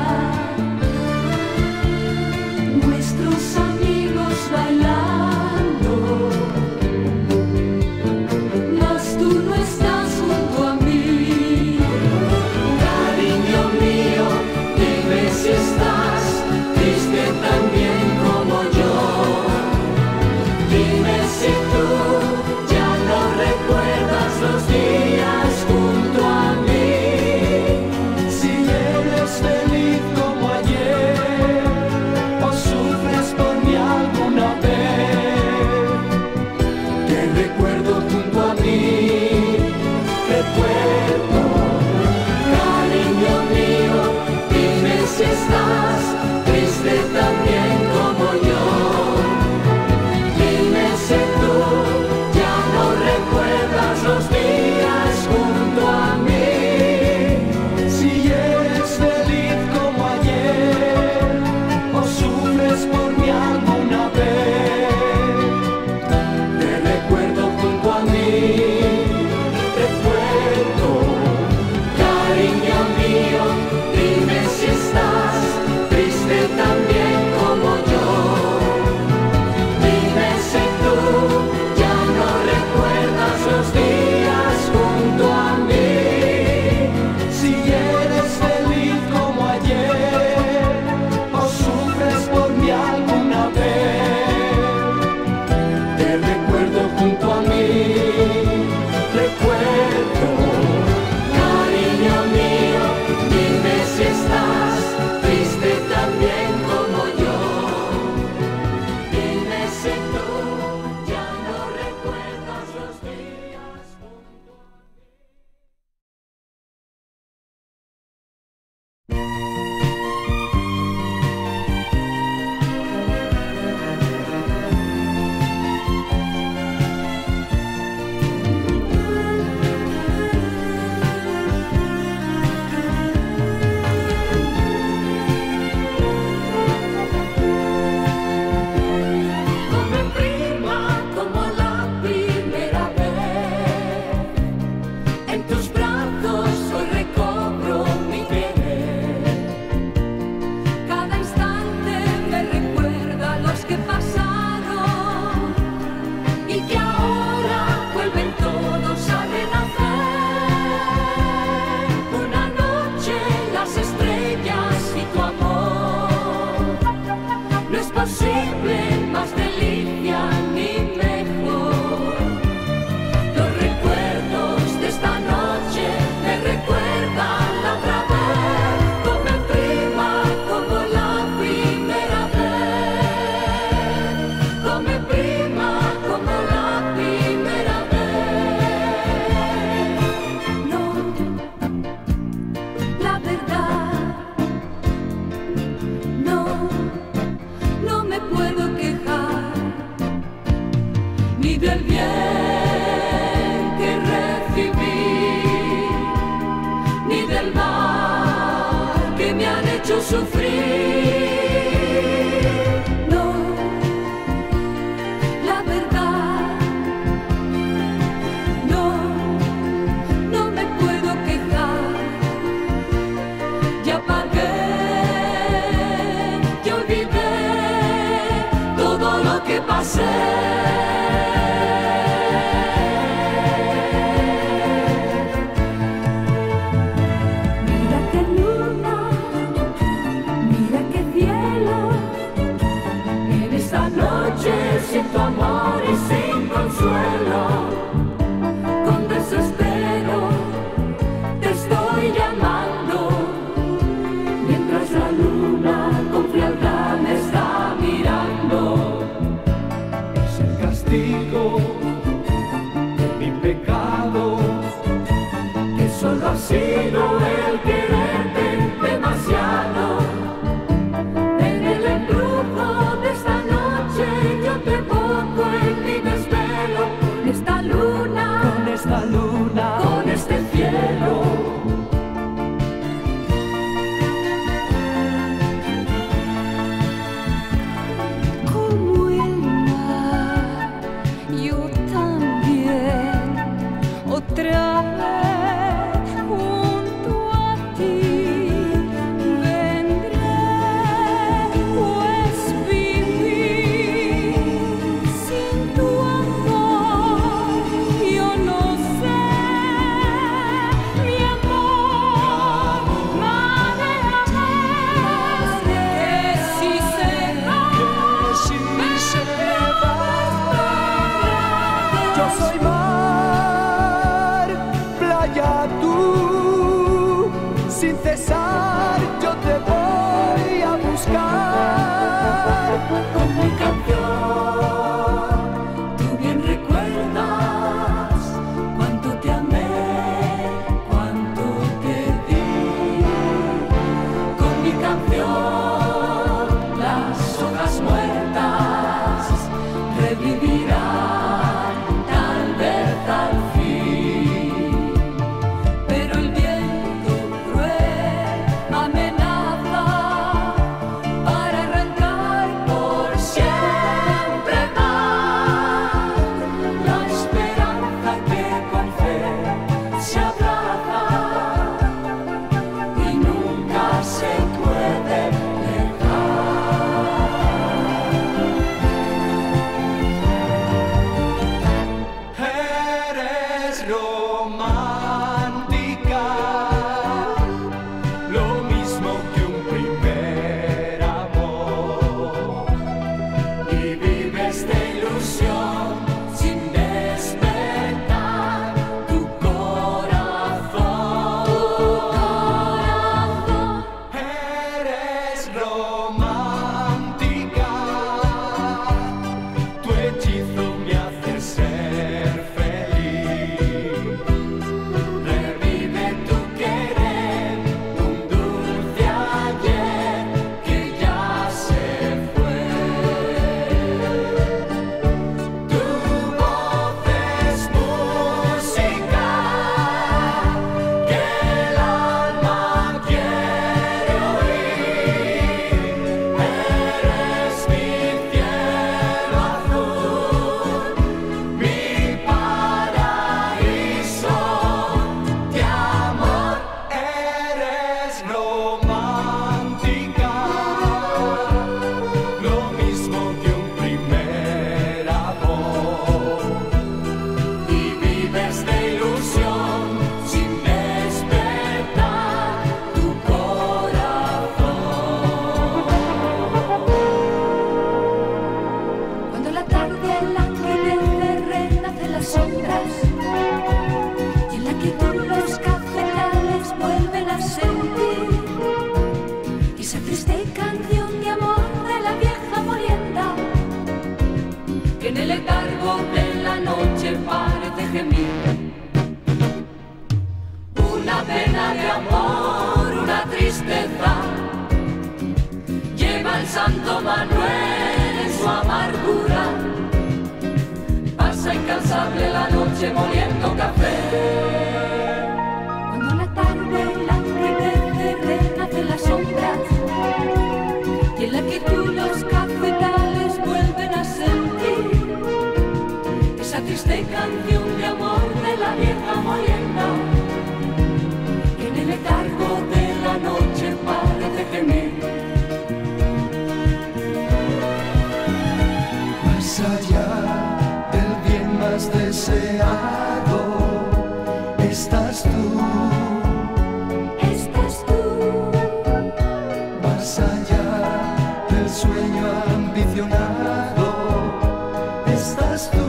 nuestros amigos bailando, mas tú no estás junto a mí. Cariño mío, dime si estás triste también como yo. Dime si tú ya no recuerdas los días junto a mí. Si eres feliz como ayer o sufres por mí alguna vez. Te recuerdo junto a mí, recuerdo. Cariño mío, dime si estás triste también como yo. Dime si tú ya no recuerdas los días junto a mí. Si eres feliz como ayer o sufres por mí alguna vez. Te recuerdo junto a mí, recuerdo. Cariño mío, dime si estás triste también como yo. Dime si tú ya no recuerdas los días junto a mí. Si eres feliz como ayer o sufres por mí alguna vez. Te recuerdo junto a mí, recuerdo. Cariño mío, dime si estás triste también como yo. Dime si tú ya no recuerdas los días junto a mí. Come prima como la primera vez, en tus brazos hoy recobro mi querer. Cada instante me recuerda a los que pasaron y que ahora vuelven todos a renacer. Una noche las estrellas y tu amor, no es posible más delicia ni mejor. Los recuerdos de esta noche me recuerdan la otra vez. Come prima como la primera vez. Come prima como la primera vez. No, la verdad, no me puedo quejar ni del bien que recibí, ni del mal que me han hecho sufrir. No, la verdad, no me puedo quejar. Ya pagué, ya olvidé todo lo que pasé. Mira qué luna, mira qué cielo, en esta noche siento amor y sin consuelo. Con desespero te estoy llamando, mientras la luna con frialdad me está mirando. Es el castigo de mi pecado, Que solo ha sido el quererte demasiado. En el embrujo de esta noche yo te pongo en mi desvelo. Esta luna, con esta luna, con este cielo. como el mar, yo también otra vez junto a ti vendré, pues vivir sin tu amor yo no sé, mi amor, manejarás que si se va, yo soy mar, playa tú, sin cesar yo te voy a buscar. Con mi canción, tú bien recuerdas cuánto te amé, cuánto te di. Con mi canción, las hojas muertas revivirán, tal vez al fin. Pero el viento cruel amenaza para arrancar por siempre más la esperanza que con fe se abraza y nunca se puede Eres romántica, lo mismo que un primer amor, y vives de ilusión sin despertar tu corazón. eres romántica, tu hechizo me hace ser feliz. Revive tu querer, un dulce ayer que ya se fue. Tu voz es música que el alma quiere oír. Eres mi cielo azul, mi paraíso de amor. Eres romántica, lo mismo que un primer amor, Y vives de ilusión sin despertar tu corazón. Cuando la tarde languidece, renacen las sombras, y en la quietud los cafetales vuelven a sentir esa triste canción de amor de la vieja molienda, que en el letargo de la noche parece gemir. Una pena de amor, una tristeza, lleva el Santo Manuel en su amargura. Pasa incansable la noche moliendo café. Cuando la tarde languidece, renacen las sombras, y en la quietud los cafetales vuelven a sentir esa triste canción de amor de la vieja molienda, que en el letargo de la noche parece gemir. Más allá del bien más deseado, estás tú. Estás tú, Más allá del sueño ambicionado, estás tú.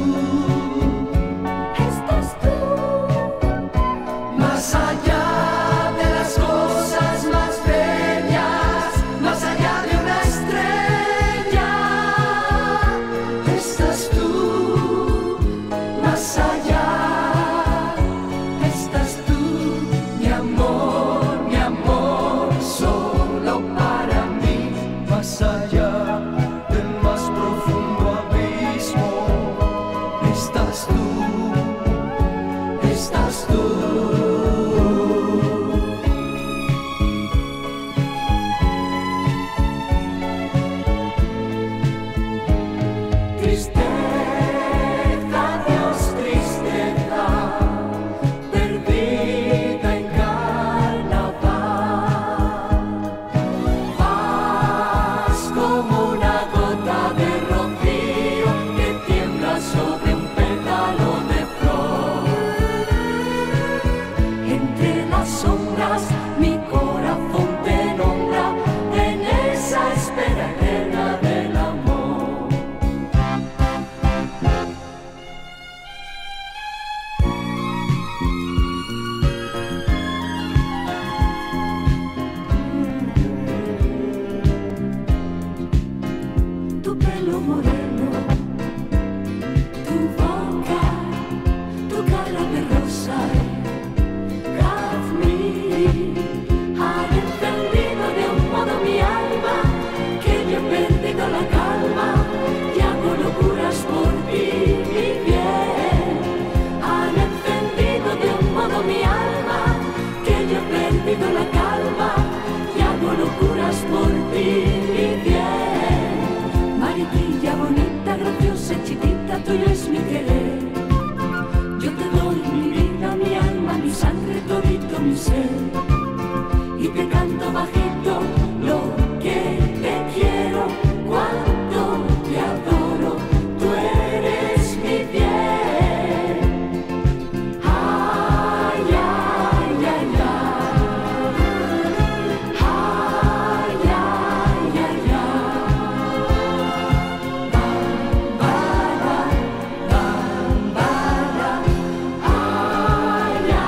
estás tú. Más allá de las cosas más bellas, más allá de una estrella, estás tú. Más allá, estás tú. sé, y te canto bajito lo que te quiero, cuánto te adoro, tú eres mi bien. Ay, ay, ay, ay. Ay, ay, ay, ay. Bambara, bambara. Ay, ay,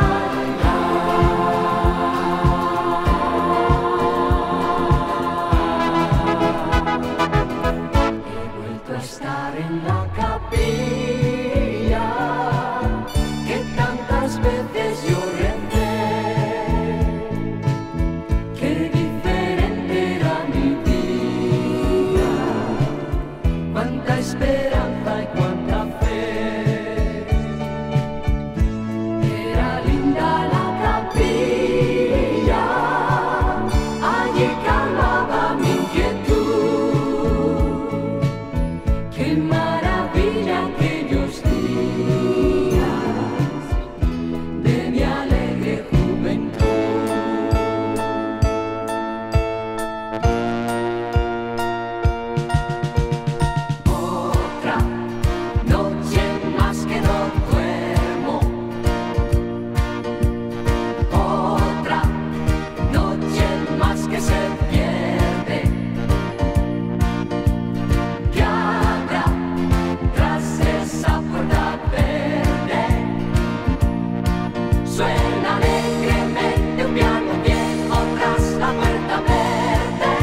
he vuelto a estar en la capilla que tantas veces yo renté. Qué diferente era mi vida, cuánta esperanza y cuánta fe. Era linda la capilla, allí calmaba mi inquietud. Qué maravilla aquellos días de mi alegre juventud. Otra noche más que no duermo, otra noche más que se pierde. ¿Qué habrá tras esa puerta verde? Suena alegremente un piano viejo tras la puerta verde.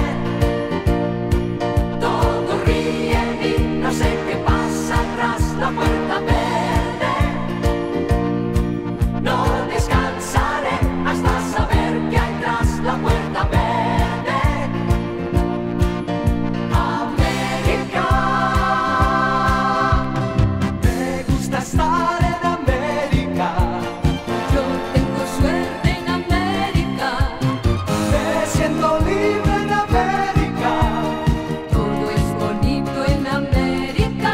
Todos ríen y no sé qué pasa tras la puerta verde. No descansaré hasta saber qué hay tras la puerta verde. América, Me gusta estar en América, yo tengo suerte en América. me siento libre en América. Todo es bonito en América.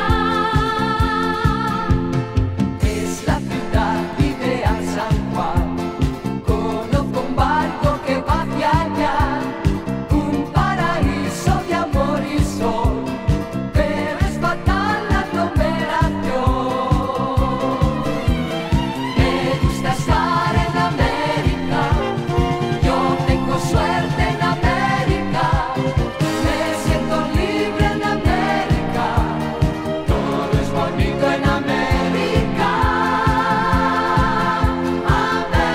Es la ciudad ideal San Juan. Conozco un barco que va hacia allá, un paraíso de amor y sol, pero es fatal la aglomeración. Me gusta estar en América. Yo tengo suerte en América. Me siento libre en América. Todo es bonito en América. América.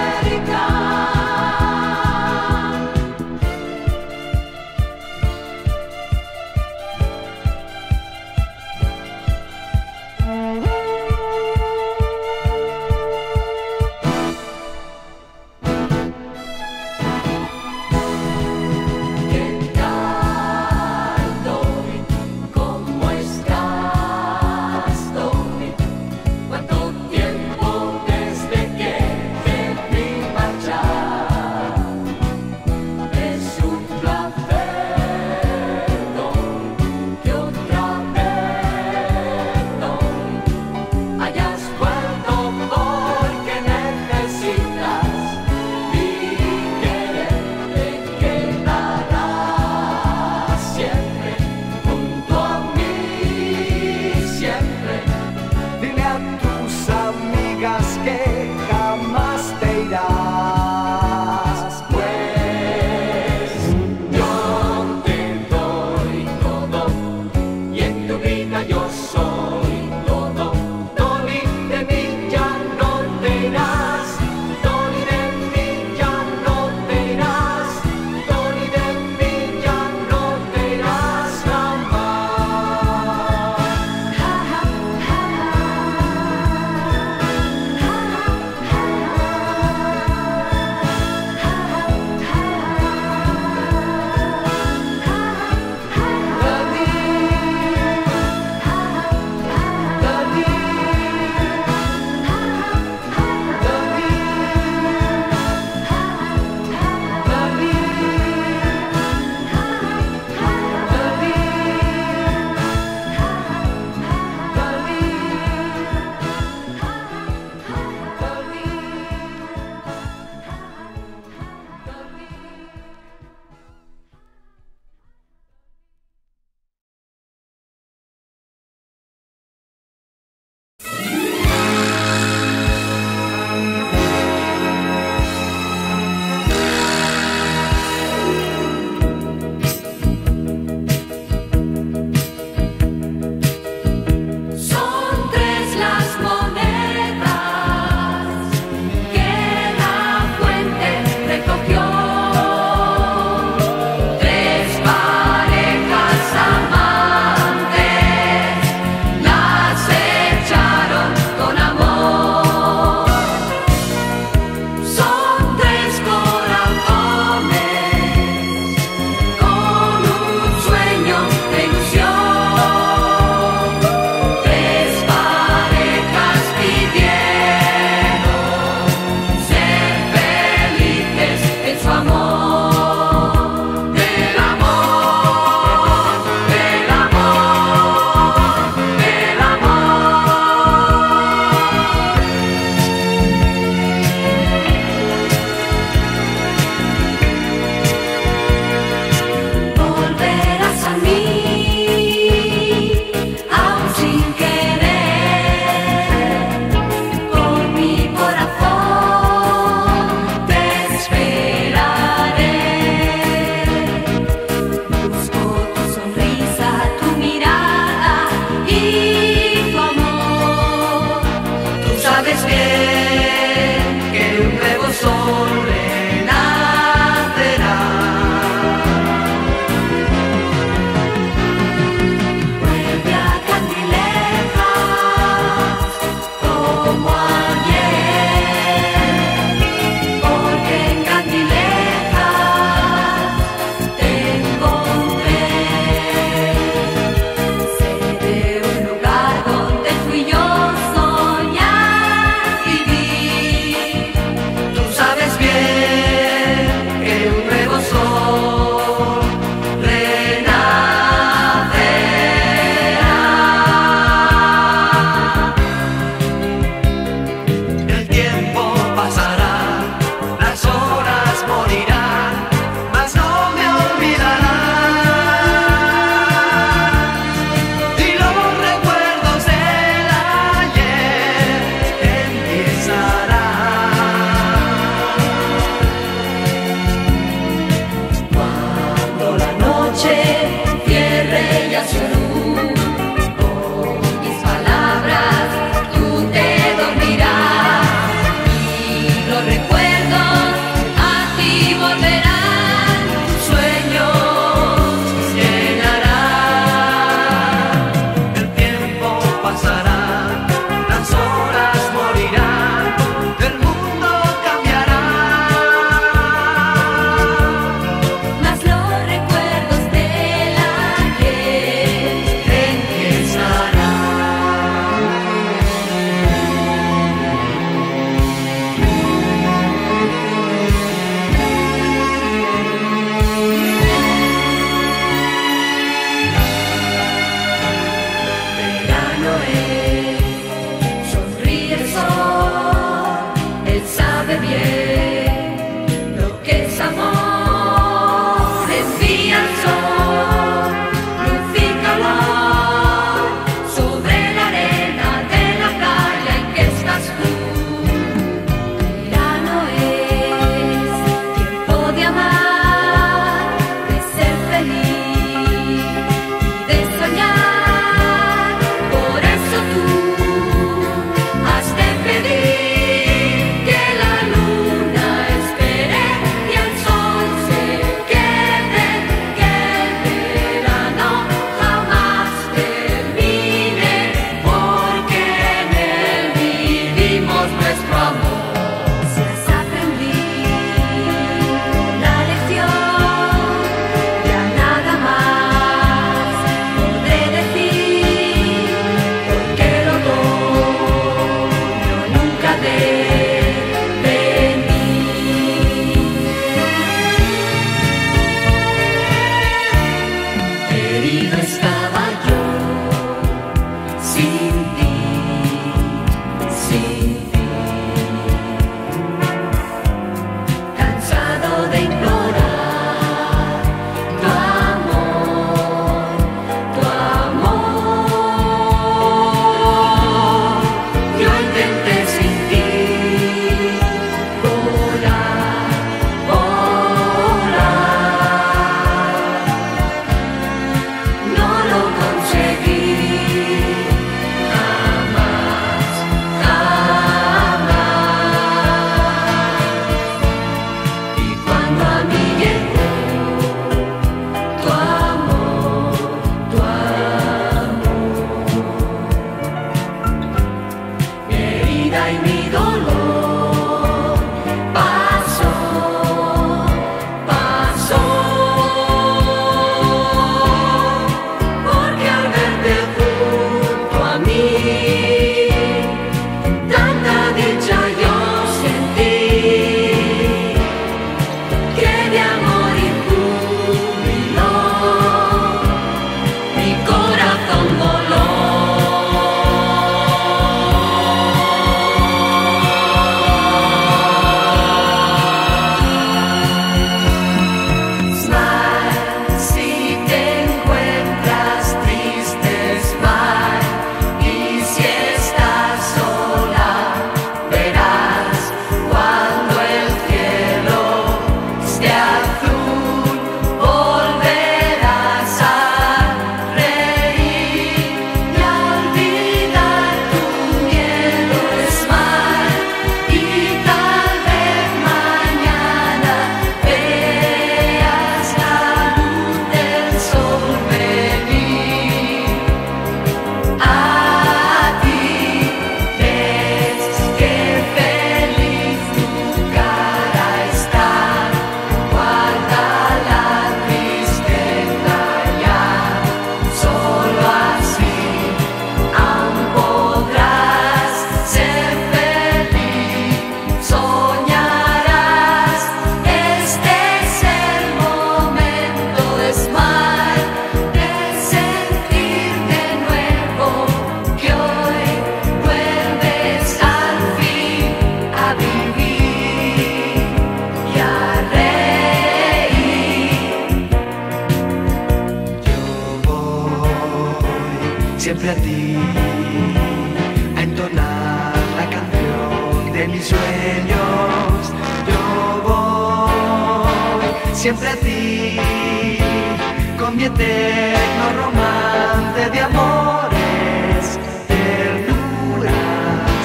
siempre a ti, con mi eterno romance de amores, ternuras,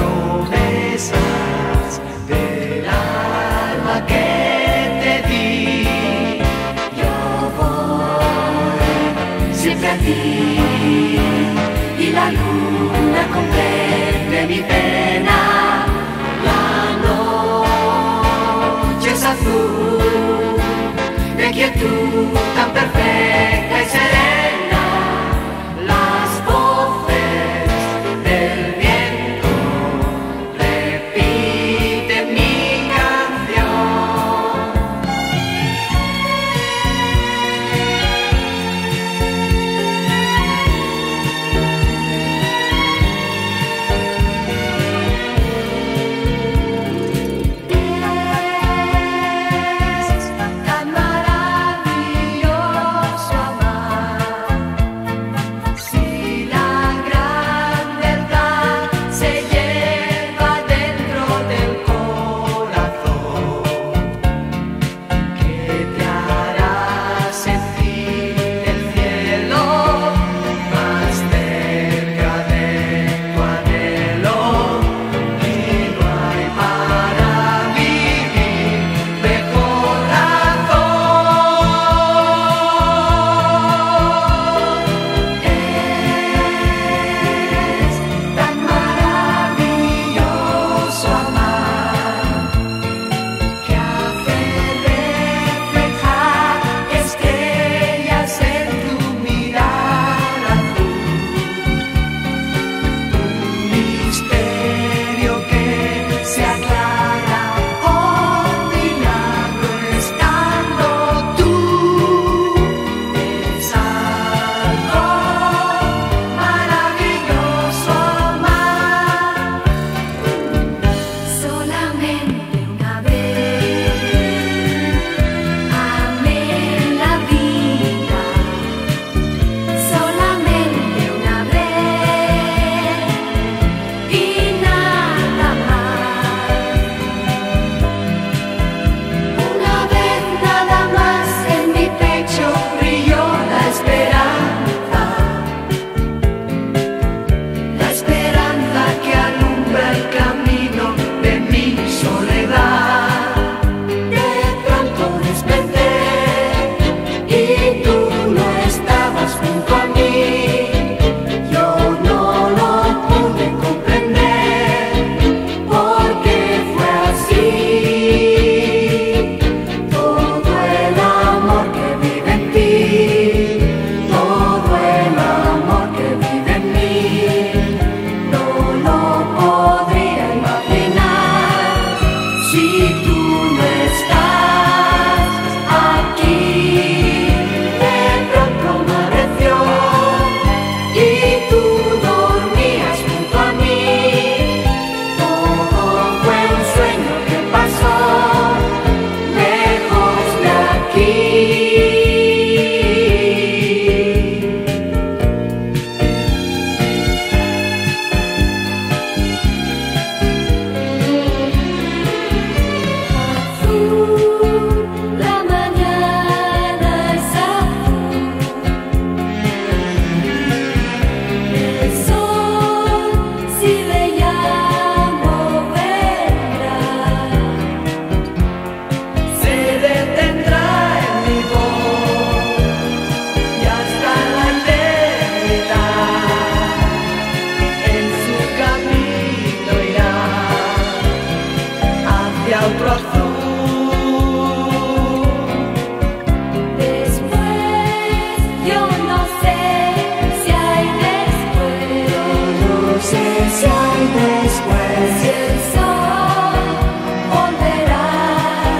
promesas del alma que te di. Yo voy siempre a ti y la luna comprende mi pena. La noche es azul, de quietud tan perfecta y serena. Las voces del viento repiten mi canción. Es tan maravilloso amar. Si la gran verdad se lleva dentro del corazón, que te hará sentir el cielo más cerca de tu anhelo. Y no hay para vivir mejor razón. Es tan maravilloso amar, que hace reflejar estrellas en tu mirada azul. Un misterio que se aclara, oh milagro estando tú. Es algo maravilloso amar. Solamente una vez amé la vida, solamente una vez y nada más. Una vez nada más en mi pecho brilló la esperanza que alumbra el camino de mi soledad. De pronto desperté y tú no estabas junto a mí. Yo no lo pude comprender, porque fue así. Todo el amor que vive en ti, todo el amor que vive en mí, no lo podría imaginar si tú no estás aquí. De pronto amaneció y tú dormías junto a mí. Todo fue un sueño que pasó lejos de aquí. Azul, la mañana es azul. El sol, si le llamo, vendrá. Se detendrá en mi voz y hasta la eternidad en su camino irá hacia otro azul. Después, yo no sé si hay después. Yo no sé si hay después. Si el sol volverá a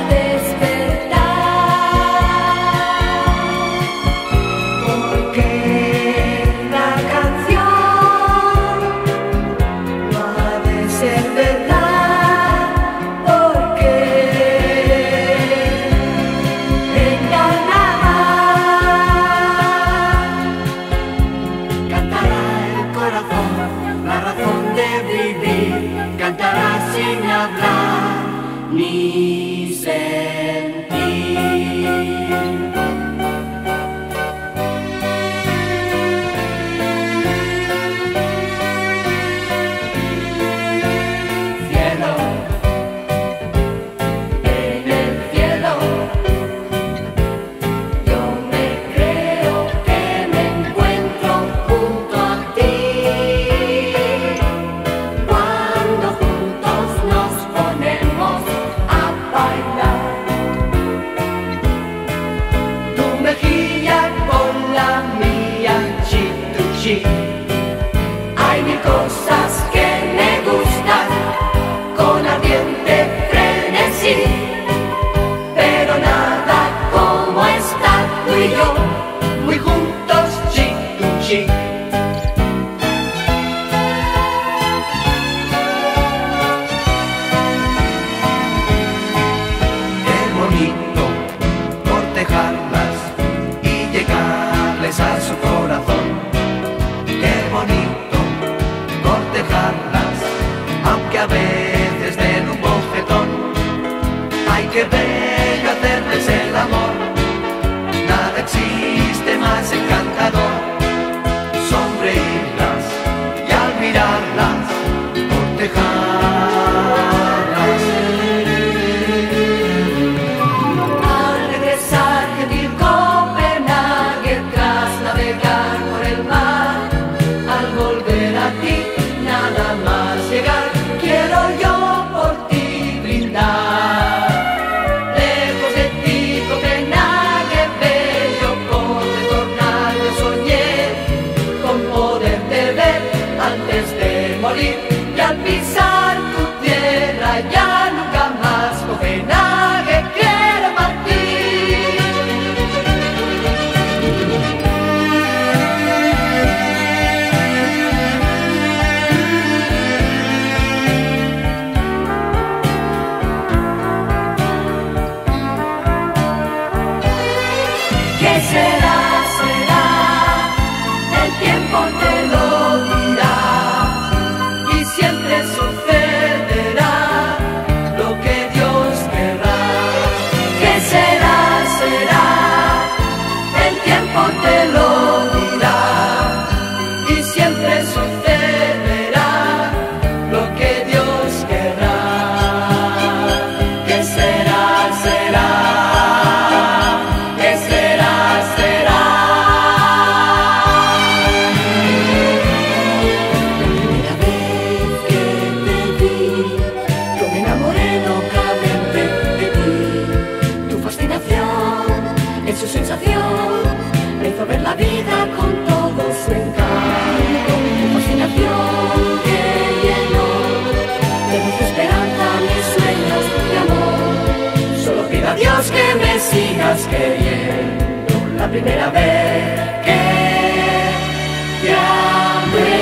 despertar. Porque la canción no ha de ser verdad. Porque en carnaval cantará el corazón, la razón de vivir, cantará sin hablar ni sentir. qué bello hacerles el amor. Nada existe más encantador. Sonreírlas y al mirarlas cortejarlas. Al regresar, gentil Copenhague, tras navegar por el mar, al volver a ti, nada más llegar, quiero yo por ti brindar. Lejos de ti, Copenhague, bello, por retornar yo soñé, con poderte ver antes de morir. Y al pisar tu tierra ya nunca más, Copenhague, quiero partir. ¿Qué será, será? El tiempo te lo dirá. Y siempre sucederá lo que Dios querrá. ¿Qué será, será? El tiempo te lo dirá. Y siempre sucederá lo que Dios querrá. ¿Qué será, será? ¿Qué será, será? La vez que te vi, yo me enamoré locamente de ti. Tu fascinación, en su sensación, me hizo ver la vida con todo su encanto. Tu fascinación que llenó de luz y esperanza mis sueños de amor. Solo pido a Dios que me sigas queriendo. La primera vez que te amé.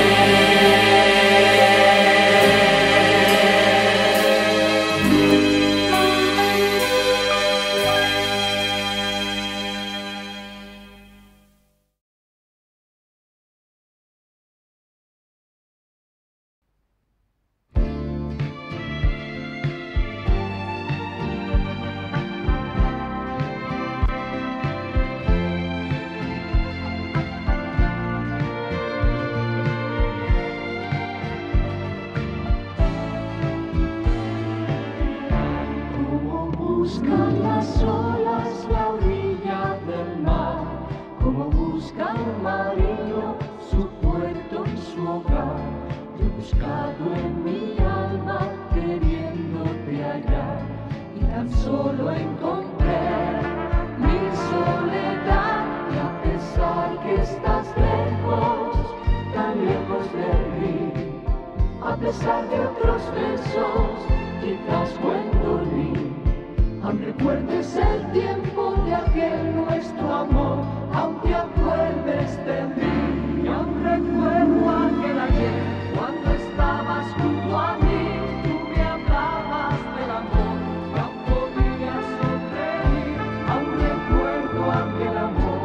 Como buscan las olas la orilla del mar, como busca un marino su puerto y su hogar. Yo he buscado en mi alma queriéndote hallar y tan solo encontré mi soledad. Y a pesar que estás lejos, tan lejos de mí, a pesar de otros besos, quizás buen dormir, aún recuerdes el tiempo de aquel nuestro amor, aún te acuerdes de mí. Y aún recuerdo aquel ayer, cuando estabas junto a mí, tú me hablabas del amor, que aún podías sonreír, aún recuerdo aquel amor.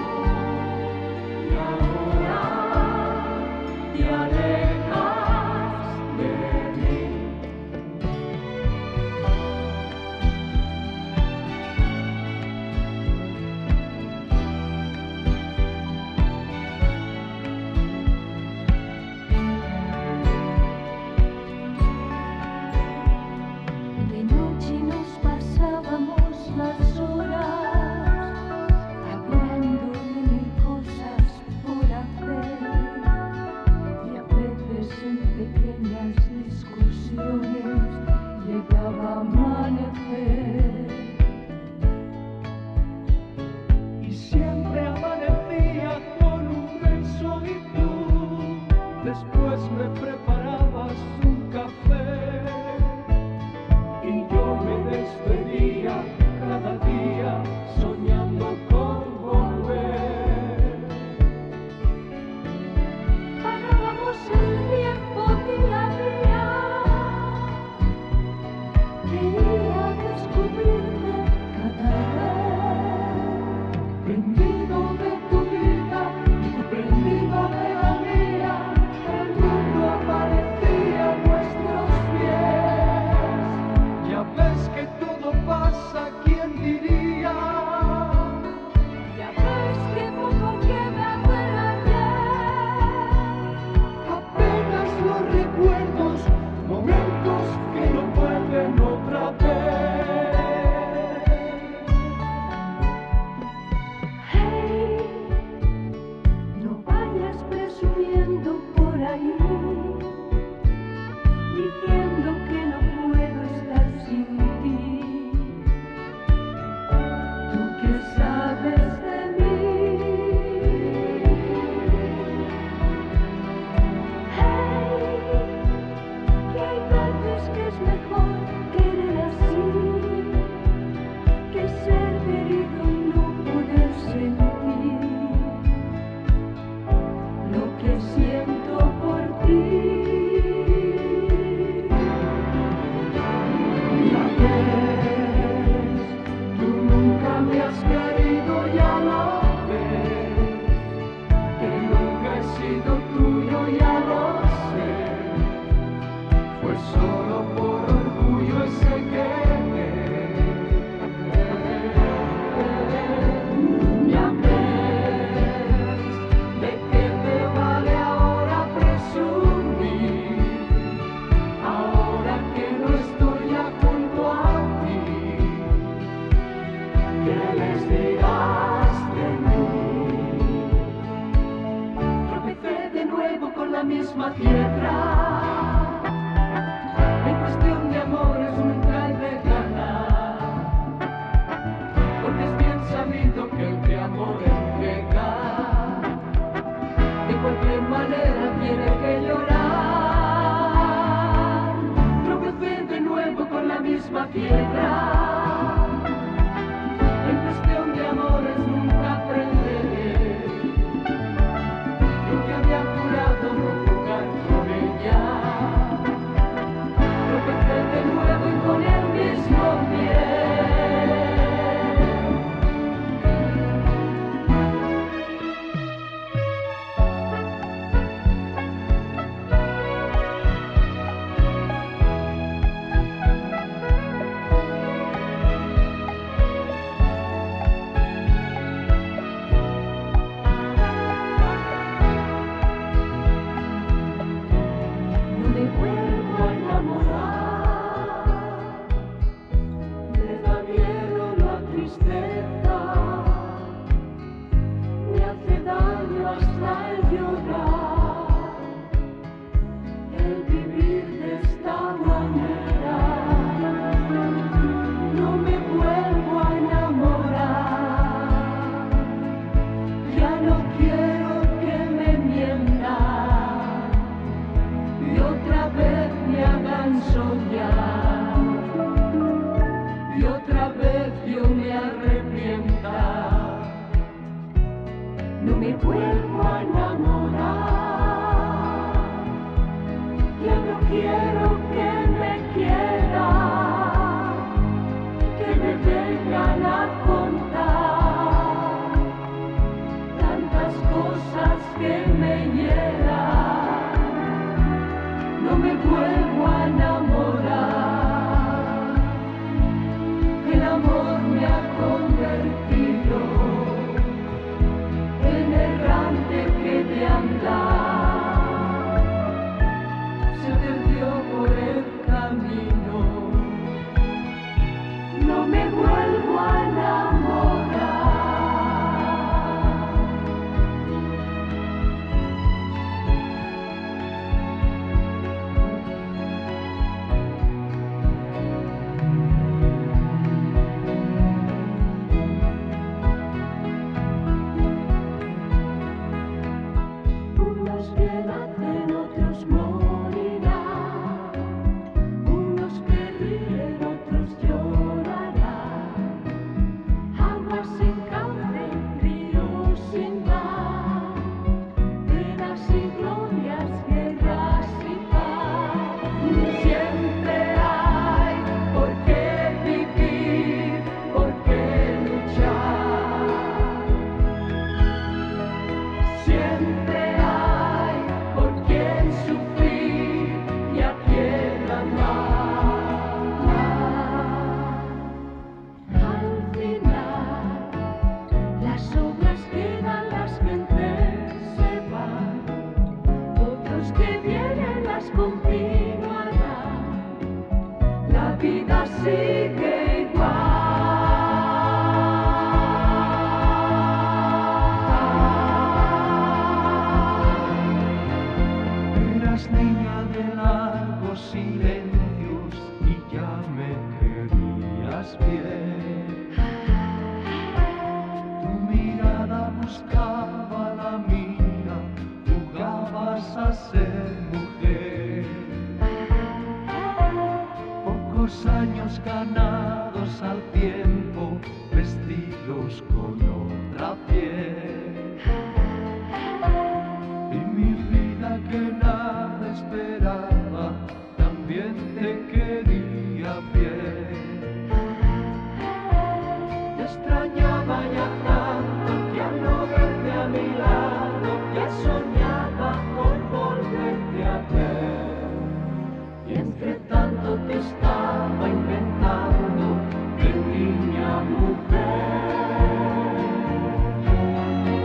Y ahora te alejas de mí. De noche nos pasábamos las horas hablando de mil cosas por hacer y a veces en pequeñas discusiones llegaba a amanecer. Y siempre amanecía con un beso y tú después me preparabas un café y yo me despedía cada día soñando con volver. Parábamos el tiempo día a día, quería descubrirte cada vez, Prendido de tu vida y tú prendido de la mía, el mundo aparecía a nuestros pies. Ya ves que todo pasa tierra. En cuestión de amores nunca aprenderé lo que había jurado no jugar con ella. Tropecé de nuevo y con el mismo pie. No me vuelvo a enamorar, me da miedo la tristeza, me hace daño hasta el llorar, el vivir de esta manera. No me vuelvo a enamorar, ya no quiero que me mientan y otra vez me hagan soñar, y otra vez yo me arrepienta. No me vuelvo a enamorar, ya no quiero que me quieran, que me vengan a contar tantas cosas que me hieran. No me vuelvo a enamorar, el amor me ha convertido en errante que de andar se perdió por el camino. No me vuelvo a enamorar. Unos que nacen, otros morirán, unos que ríen, otros llorarán. Aguas sin cauce, ríos sin mar, penas y glorias, guerras y paz. Siempre hay por qué vivir, por qué luchar. Siempre hay por quien sufrir y a quien amar. Al final, las obras quedan, las gentes se van, otros que vienen las continuarán. La vida sigue igual. Eras niña de largos silencios y ya me querías bien. Tu mirada buscaba la mía, jugabas a ser mujer. Pocos años ganados al tiempo, vestidos con otra piel. Y mi vida que nada esperaba, también te quería bien. Te extrañaba ya tanto que al no verte a mi lado ya soñaba con volverte a ver. Y entre tanto te estaba inventando de niña a mujer.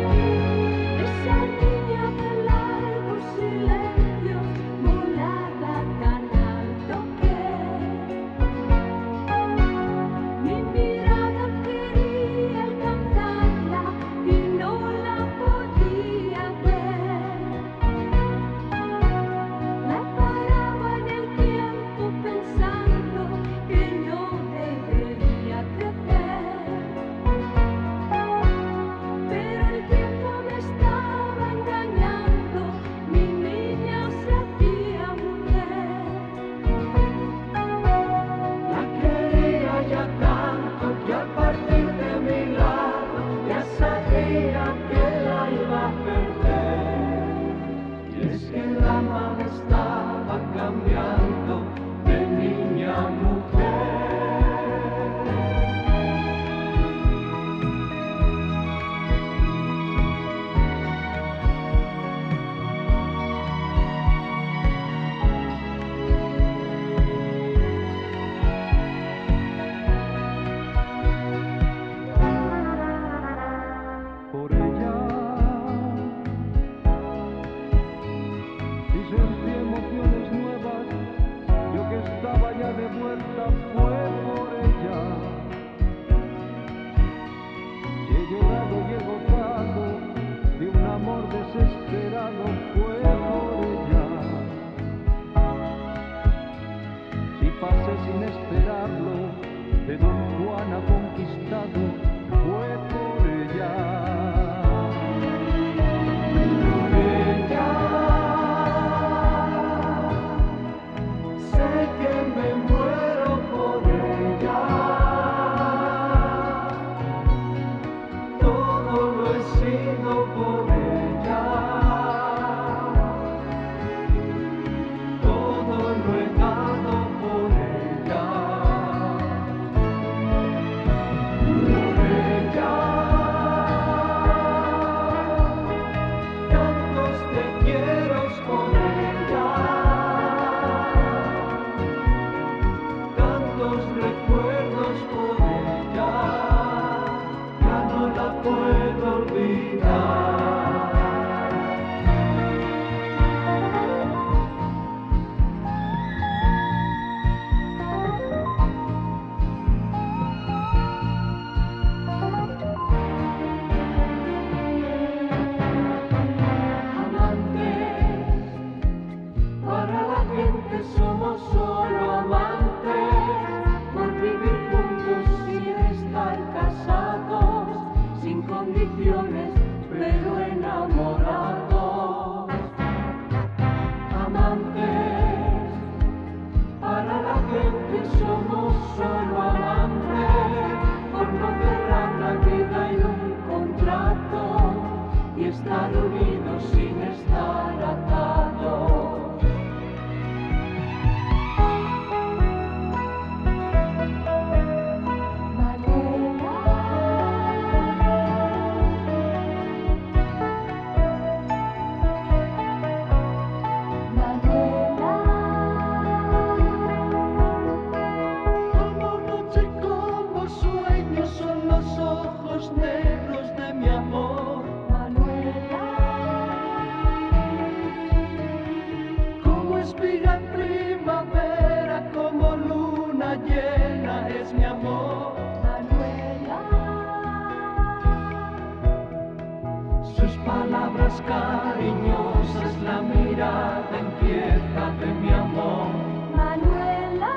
más cariñosa es la mirada inquieta de mi amor. Manuela,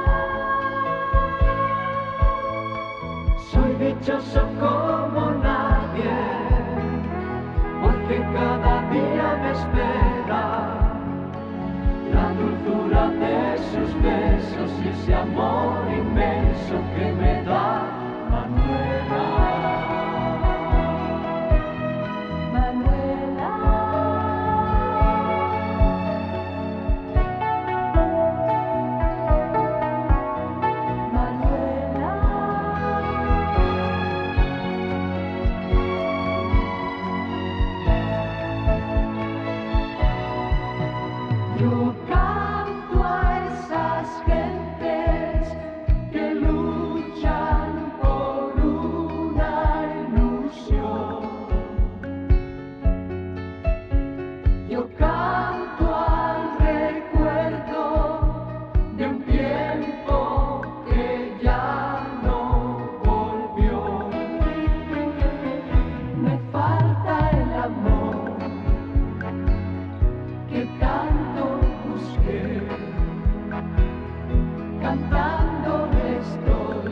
Soy dichoso como nadie, porque cada día me espera la dulzura de sus besos y ese amor inmenso que me da Manuela. Manuela, Manuela, Yo canto a esas gentes que luchan por una ilusión. Yo canto al recuerdo de un tiempo que ya no volvió. Me falta el amor que tanto busqué, cantando estoy,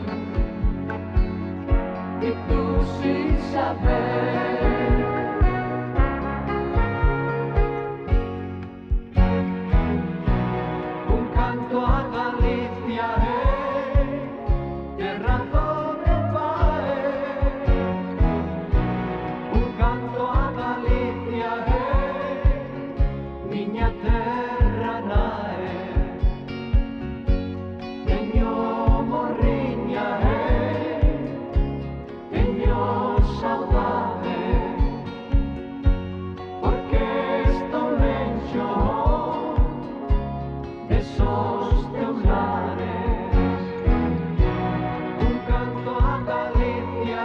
y tú sin saber. Un canto a Galicia, tierra donde pae. Un canto a Galicia, miña terra nae. Teño morriña, teño saudade, porque estou lenxo desos teus lares. Un canto a Galicia,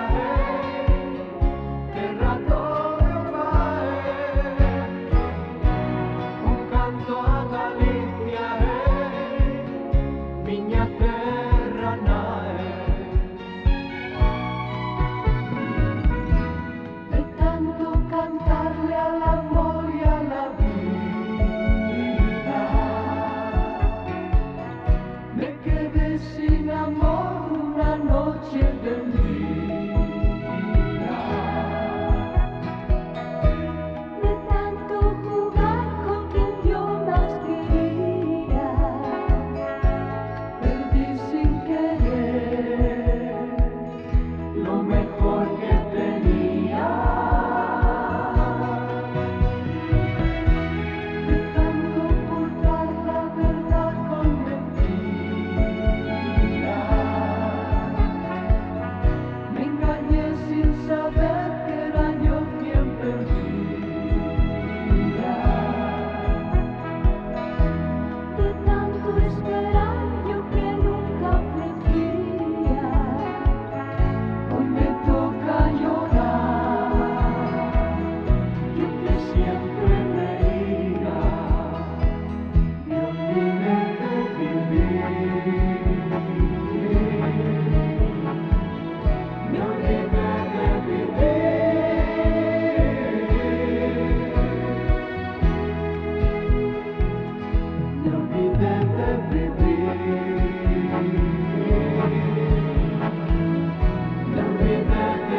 terra donde pae. Un canto a Galicia, miña terra nae. De tanto cantarle al amor y a la vida, me quedé sin amor una noche del día. de tanto jugar con quien yo más quería, Perdí sin querer lo mejor que tenía. De tanto ocultar la verdad con mentiras, me engañé sin saber que era yo quien perdía. de tanto esperar yo que nunca ofrecía. Hoy me toca llorar, yo que siempre reía, me olvidé de vivir, me olvidé de vivir, me olvidé de vivir. Me olvidé de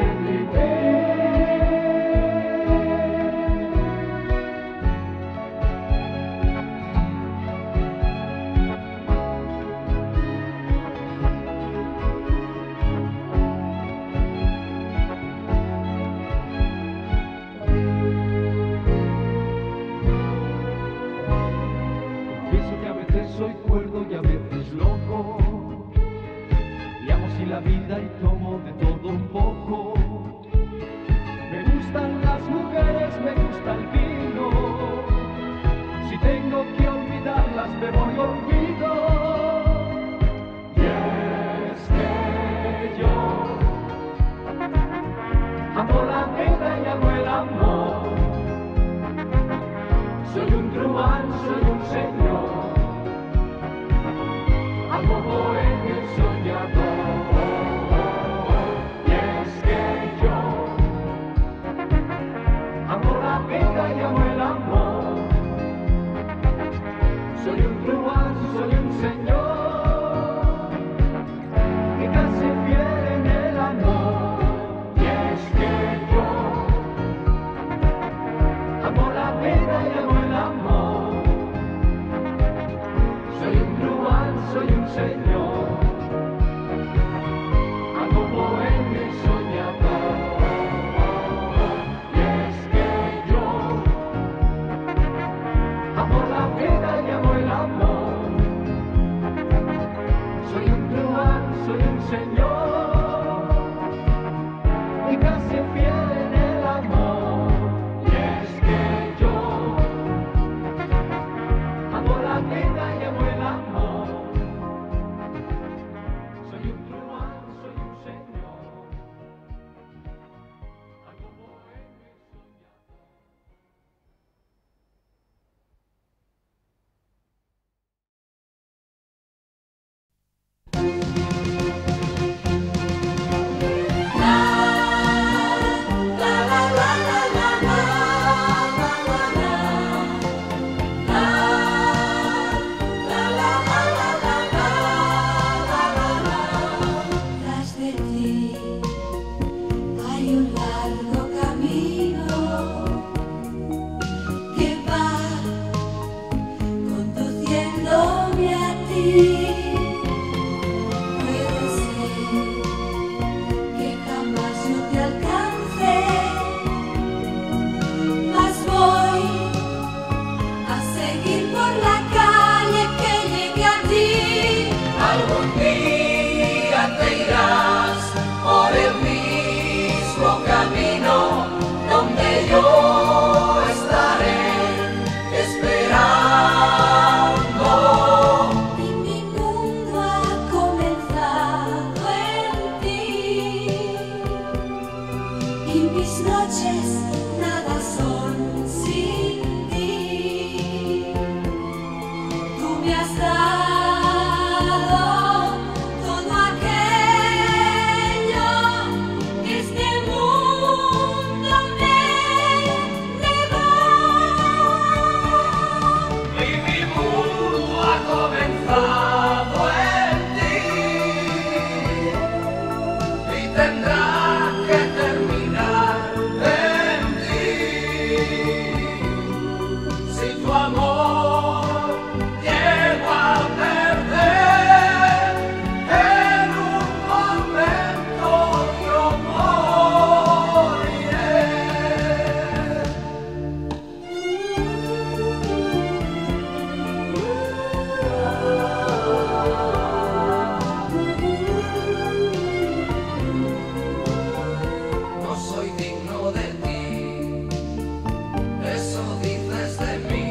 Confieso que a veces soy cuerdo y a veces loco, y amo sin la vida y tomo de todo un poco. Me gustan las mujeres, me gusta el vino, si tengo que olvidarlas me voy olvido. Y es que yo amo la vida y amo el amor. Soy un truán, soy un señor, algo bohemio y soñador. Y es que y mis noches nada son sin ti. Tú me has dado todo aquello que este mundo me negó. Y mi mundo ha comenzado en ti y tendrá que terminar en ti. Si tu amor llego a perder en un momento, yo moriré. No soy digno de ti, eso dices de mí.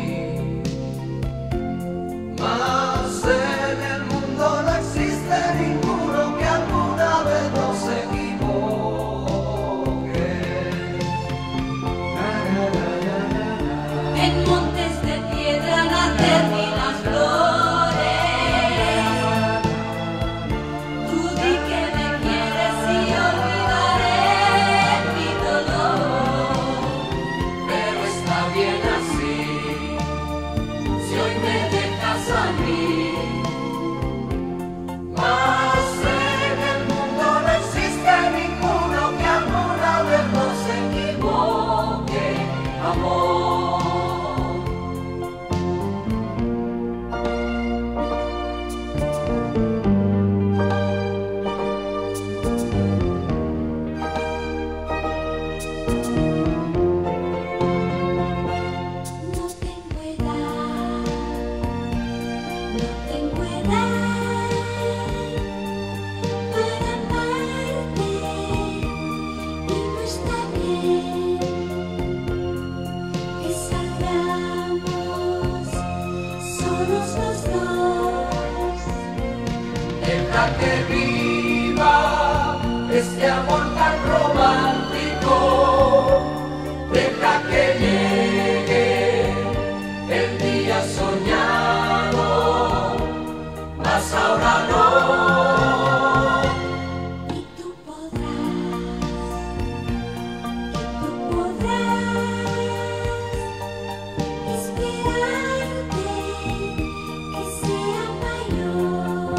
Mas en el mundo no existe ninguno que alguna vez no se equivoque. En montes de piedra nacen y las flores. Tú di que me quieres y olvidaré mi dolor. Pero está bien así, si hoy me dejas a mí. Mas en el mundo no existe ninguno que alguna vez no se equivoque, amor. No tengo edad, no tengo edad para amarte y no está bien que salgamos solos los dos. Deja que viva este amor tan romántico. Deja que llegue el día soñado, mas ahora no. Y tú podrás esperarte que sea mayor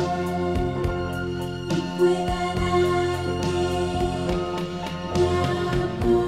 y pueda darte mi amor.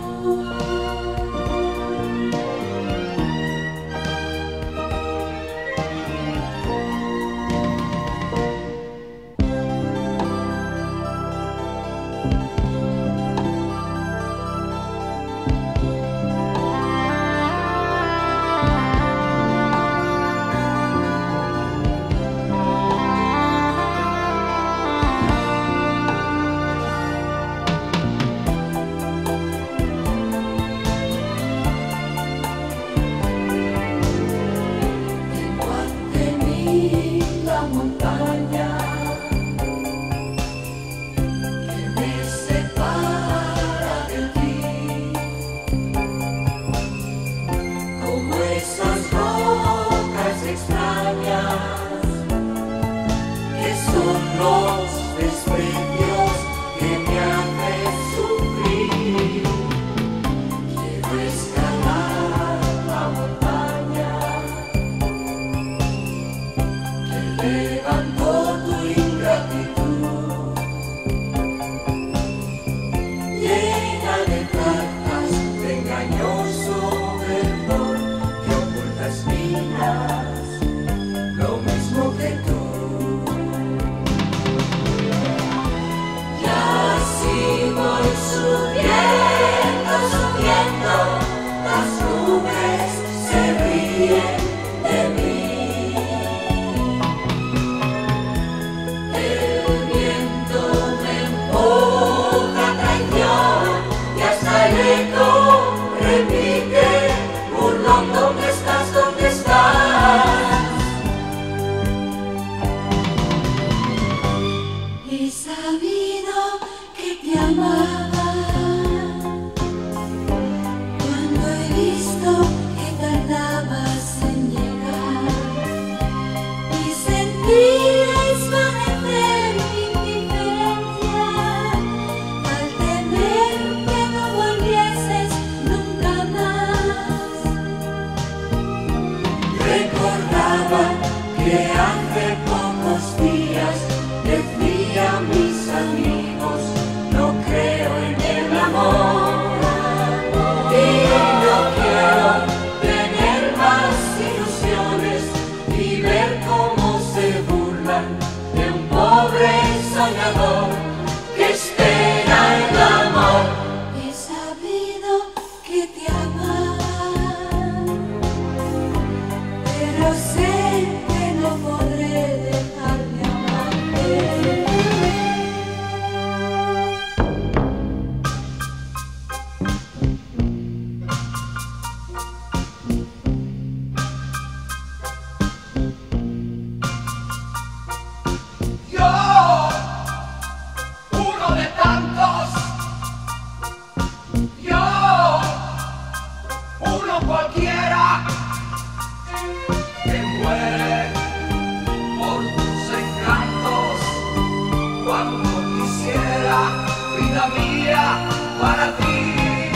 vida mía, para ti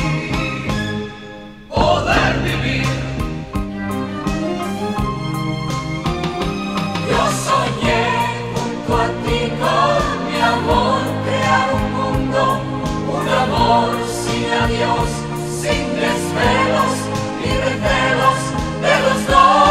poder vivir. Yo soñé junto a ti con mi amor, crear un mundo, un amor sin adiós, sin desvelos ni recelos de los dos.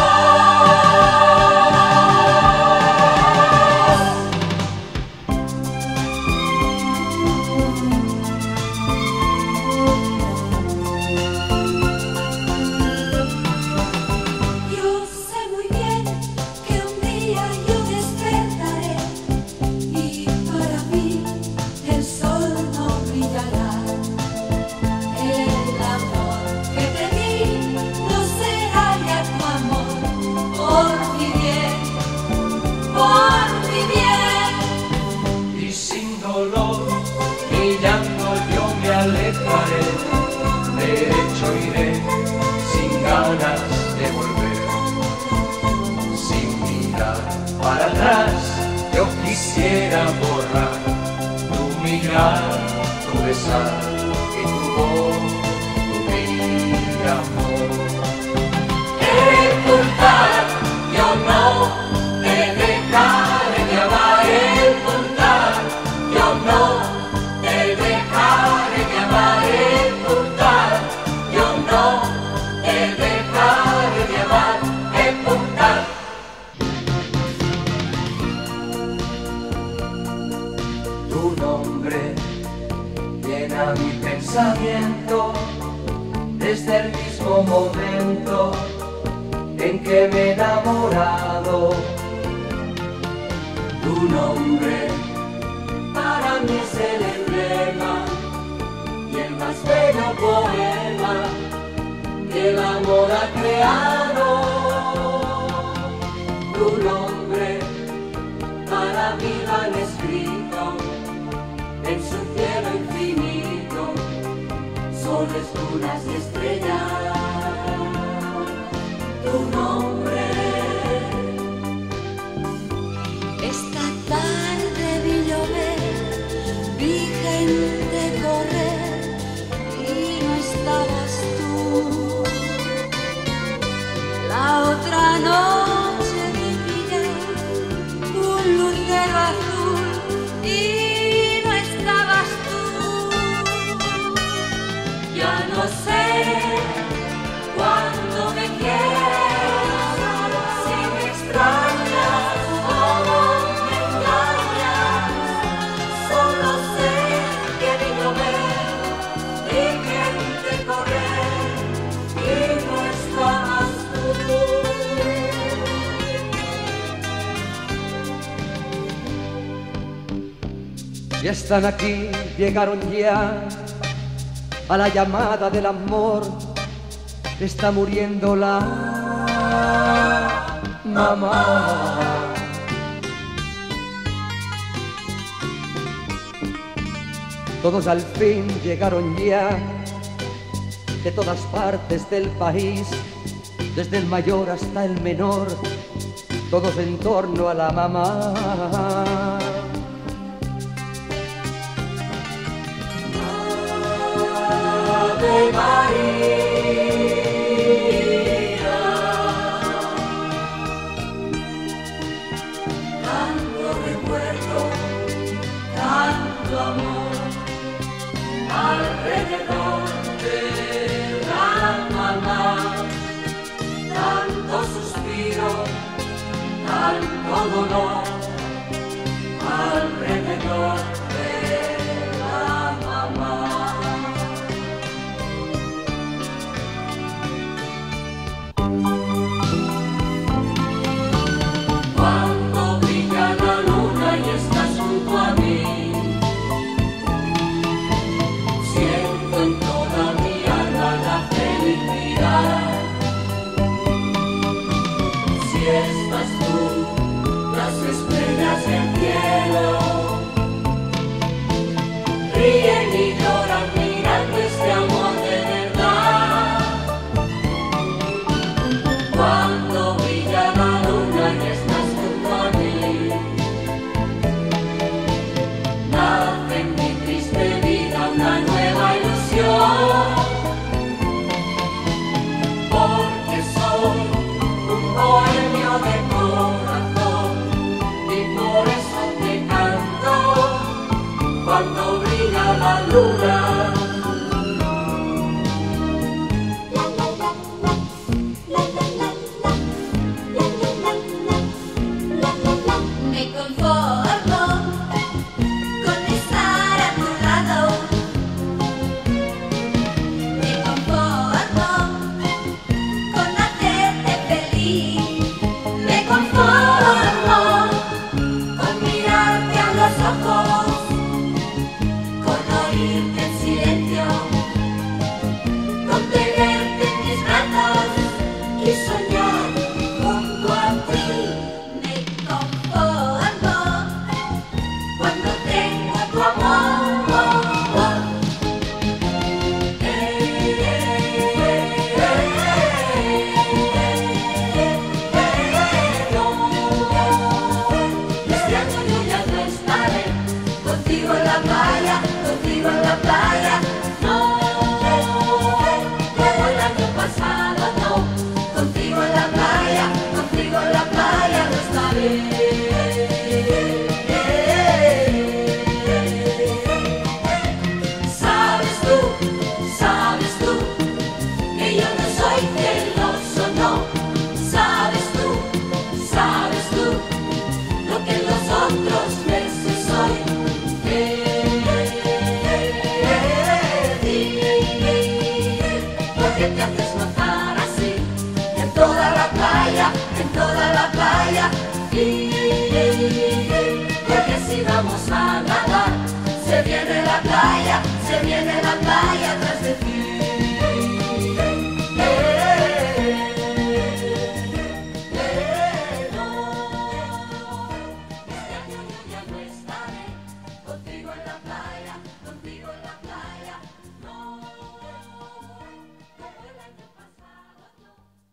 Derecho iré sin ganas de volver, sin mirar para atrás. Yo quisiera borrar tu mirar, tu besar y tu voz, tu mi amor. Ocultar, yo no te dejaré de amar. Ocultar, yo no te dejaré de amar. Tu nombre llena mi pensamiento desde el mismo momento en que me he enamorado. Tu nombre para mí es el emblema y el más bello poema que el amor ha creado. Tu nombre para mí lo han escrito en su cielo infinito, soles, lunas y estrellas. Tu nombre. Esta tarde vi llover, vi gente correr y no estabas tú. La otra noche vi brillar un lucero azul y no estabas tú. Ya no sé cuándo me quieras, si me extrañas o me engañas. Solo sé que vi llover y gente correr y no estabas tú. Ya están aquí, llegaron ya a la llamada del amor. Está muriendo la mamá. Todos al fin llegaron ya de todas partes del país, desde el mayor hasta el menor, todos en torno a la mamá. Ave María, tanto recuerdo, tanto amor alrededor de la mamá, tanto suspiro, tanto dolor alrededor de la mamá. Cuando brilla la luna y estás junto a mí, siento en toda mi alma la felicidad. Si estás tú, las estrellas del cielo ríen y lloran mirando este amor de verdad. Cuando brilla la luna y estás junto a mí, nace mi triste vida. luna. Me conformo con estar a tu lado. Me conformo con hacerte feliz. Me conformo con mirarte a los ojos, con oírte en silencio, con tenerte en mis brazos y soñar junto a ti. Me conformo cuando tengo tu amor. Este año yo ya no estaré contigo en la playa, contigo en la playa. No, como el año pasado, no. Contigo en la playa no estaré. Sabes tú que yo no soy celoso, no. Sabes tú lo que en los otros meses soy. ¿Por qué te haces notar así? En toda la playa, porque si vamos a nadar, se viene la playa tras de ti. No, este año yo ya no estaré contigo en la playa, no, como el año pasado, no.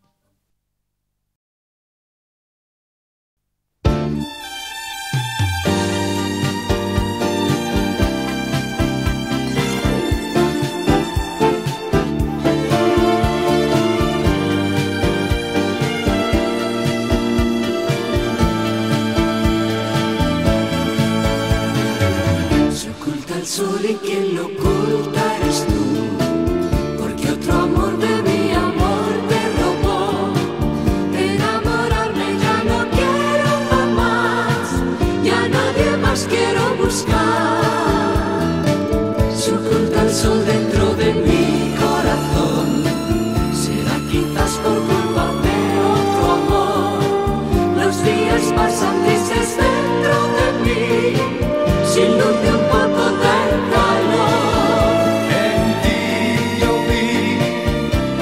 Se oculta el sol y quien lo oculta eres tú, porque otro amor de mi amor te robó. Enamorarme ya no quiero jamás, ya nadie más quiero buscar. Se oculta el sol dentro de mi corazón, será quizás por culpa de otro amor. Los días pasan grises dentro de mí, sin luz de un poco de calor. En ti yo vi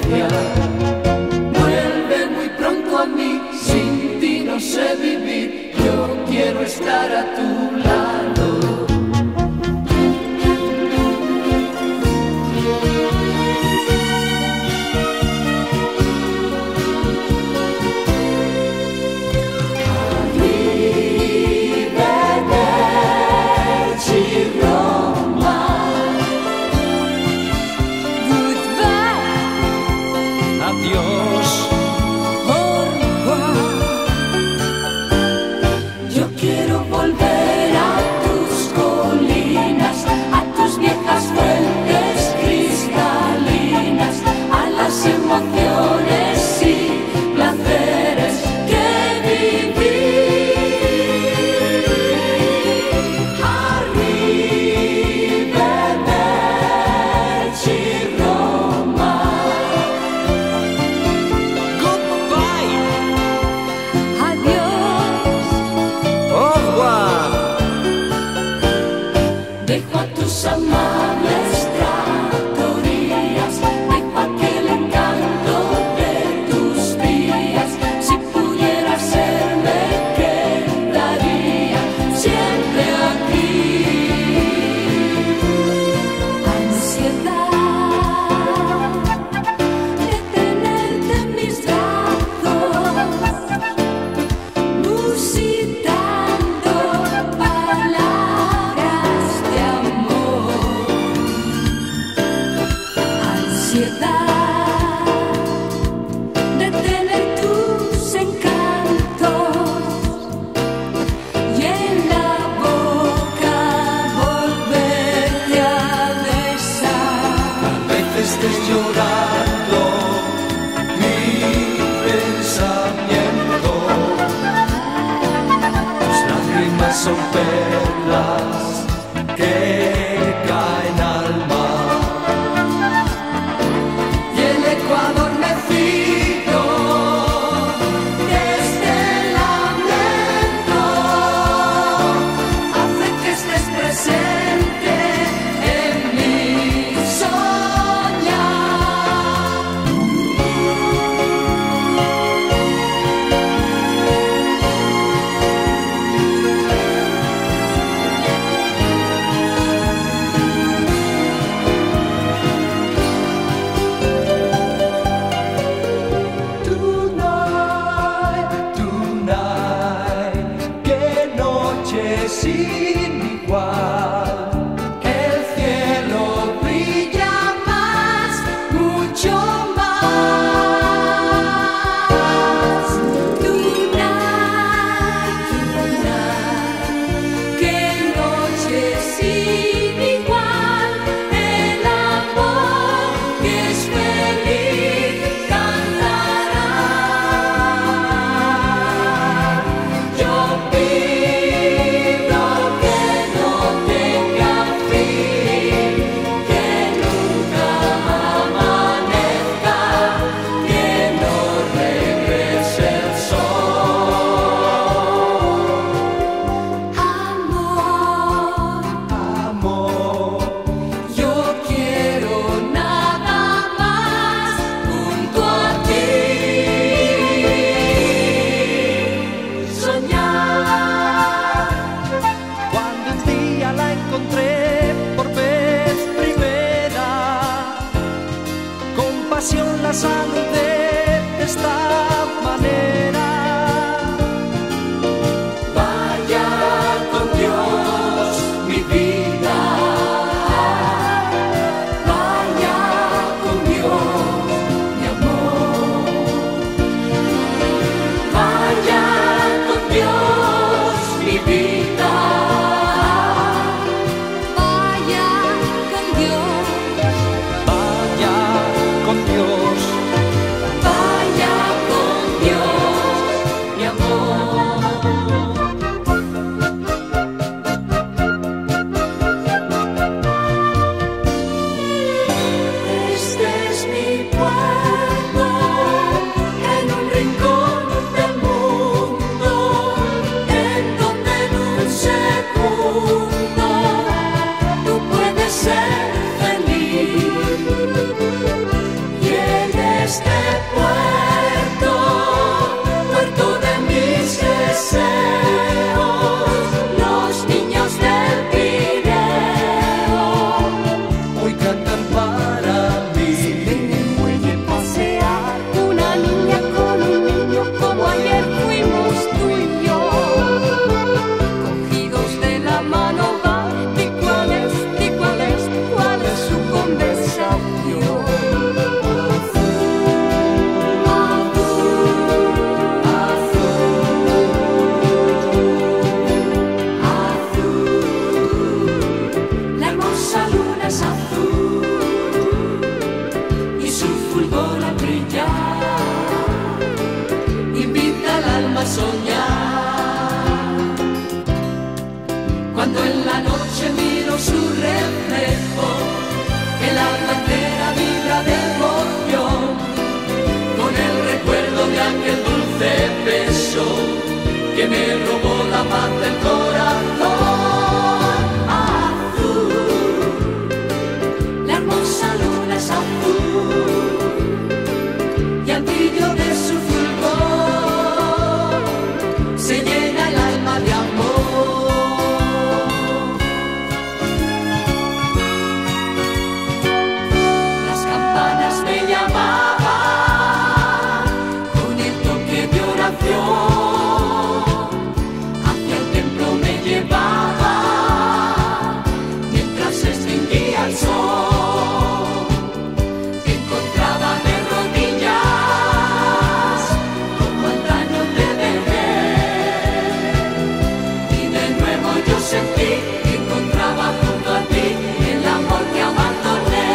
ausencia. Vuelve muy pronto a mí, sin ti no sé vivir, yo quiero estar a tu lado. Emociones y placeres que viví. Arrivederci Roma. Goodbye. Adiós. Au revoir. Dejo a tus amables tratorías, dejo aquel encanto de tus días. Si pudiera ser, me quedaría siempre aquí. Ansiedad de tenerte en mis brazos, musitando palabras de amor. Ansiedad de tener tus encantos y en la boca volverte a besar. A veces estés llorando mi pensamiento, tus lágrimas son perlas que caen al mar. Y el Ecuador mecido desde el lamento hace que estés presente en mi soñar. Tonight, tonight, qué noche sin igual. El cielo brilla más, mucho más. Tonight, qué noche sin igual, el amor que es feliz cantará. Yo pido que no tenga fin, que nunca amanezca, que no regrese el sol. Amor, Amor, yo quiero nada más junto a ti. Soñar. Cuando un día la encontré por vez primera, con pasión la saludé de esta manera. Vaya con Dios, mi vida. Vaya con Dios, mi amor. Vaya con Dios, mi vida. Vaya con Dios. Vaya con Dios, este puerto, puerto de mis deseos, los niños del Pireo hoy cantan para mí. en el muelle pasear, una niña con un niño como ayer fuimos tú y yo, cogidos de la mano van, ¿y cuál es su conversación? La hermosa luna es azul y su fulgor a brillar invita al alma a soñar. Cuando en la noche miro su reflejo, el alma entera vibra de emoción con el recuerdo de aquel dulce beso que me robó la paz del corazón. Azul, la hermosa luna es azul y al brillo de su fulgor se llena el alma de amor. Las campanas me llamaban con el toque de oración, hacia el templo me llevaba mientras se extinguía el sol. Encontraba de rodillas como antaño te dejé y de nuevo yo sentí que encontraba junto a ti el amor que abandoné.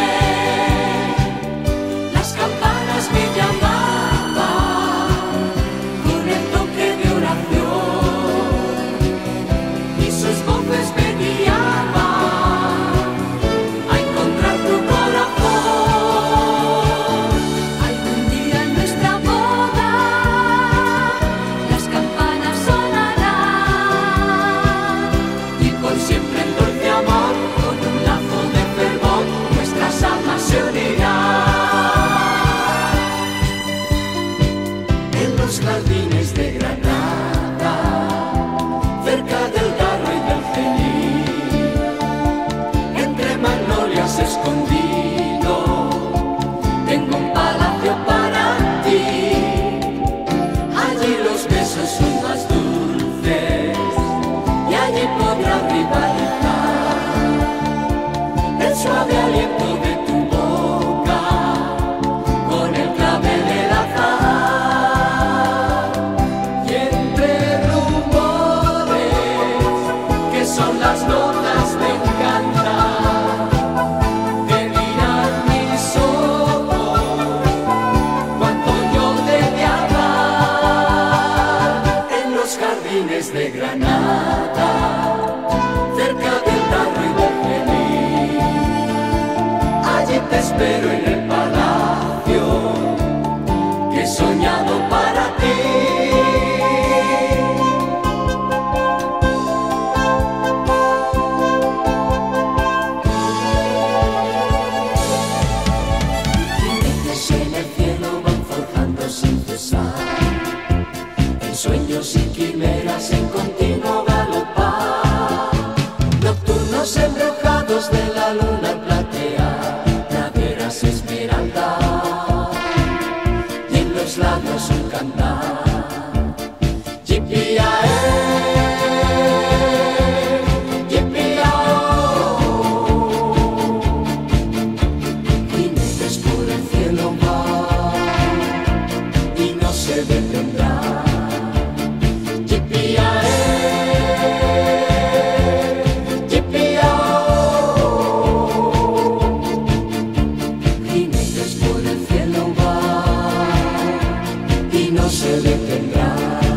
Las campanas me llamaban con el toque de oración y sus voces me guiaban a encontrar tu corazón. Algún día en nuestra boda las campanas sonarán y por siempre en dulce amor con un lazo de fervor nuestras almas se unirán. En los jardines de Granada, cerca del Garro y del Cení, entre magnolias escondido, tengo un palacio para ti. Allí los besos son más dulces y allí podrás rivalizar el suave aliento de tu boca con el clavel del azar. Y entre rumores que son las notas me encantan, te miran mis ojos cuando yo te de amar. En los jardines de Granada, cerca del Darro y del Cení, allí te espero en el palacio que he soñado para ti. Jinetes en el cielo van forjando sin cesar, en sueños y quimeras en continuo galopar, nocturnos embrujados de la luna plateada, praderas esmeralda y en los labios un cantar. Yipi-a-eh, yipi-a-oh. Jinetes por el cielo van y no se detendrán. Yipi-a-eh, yipi-a-oh. Jinetes por el cielo van y no se detendrán.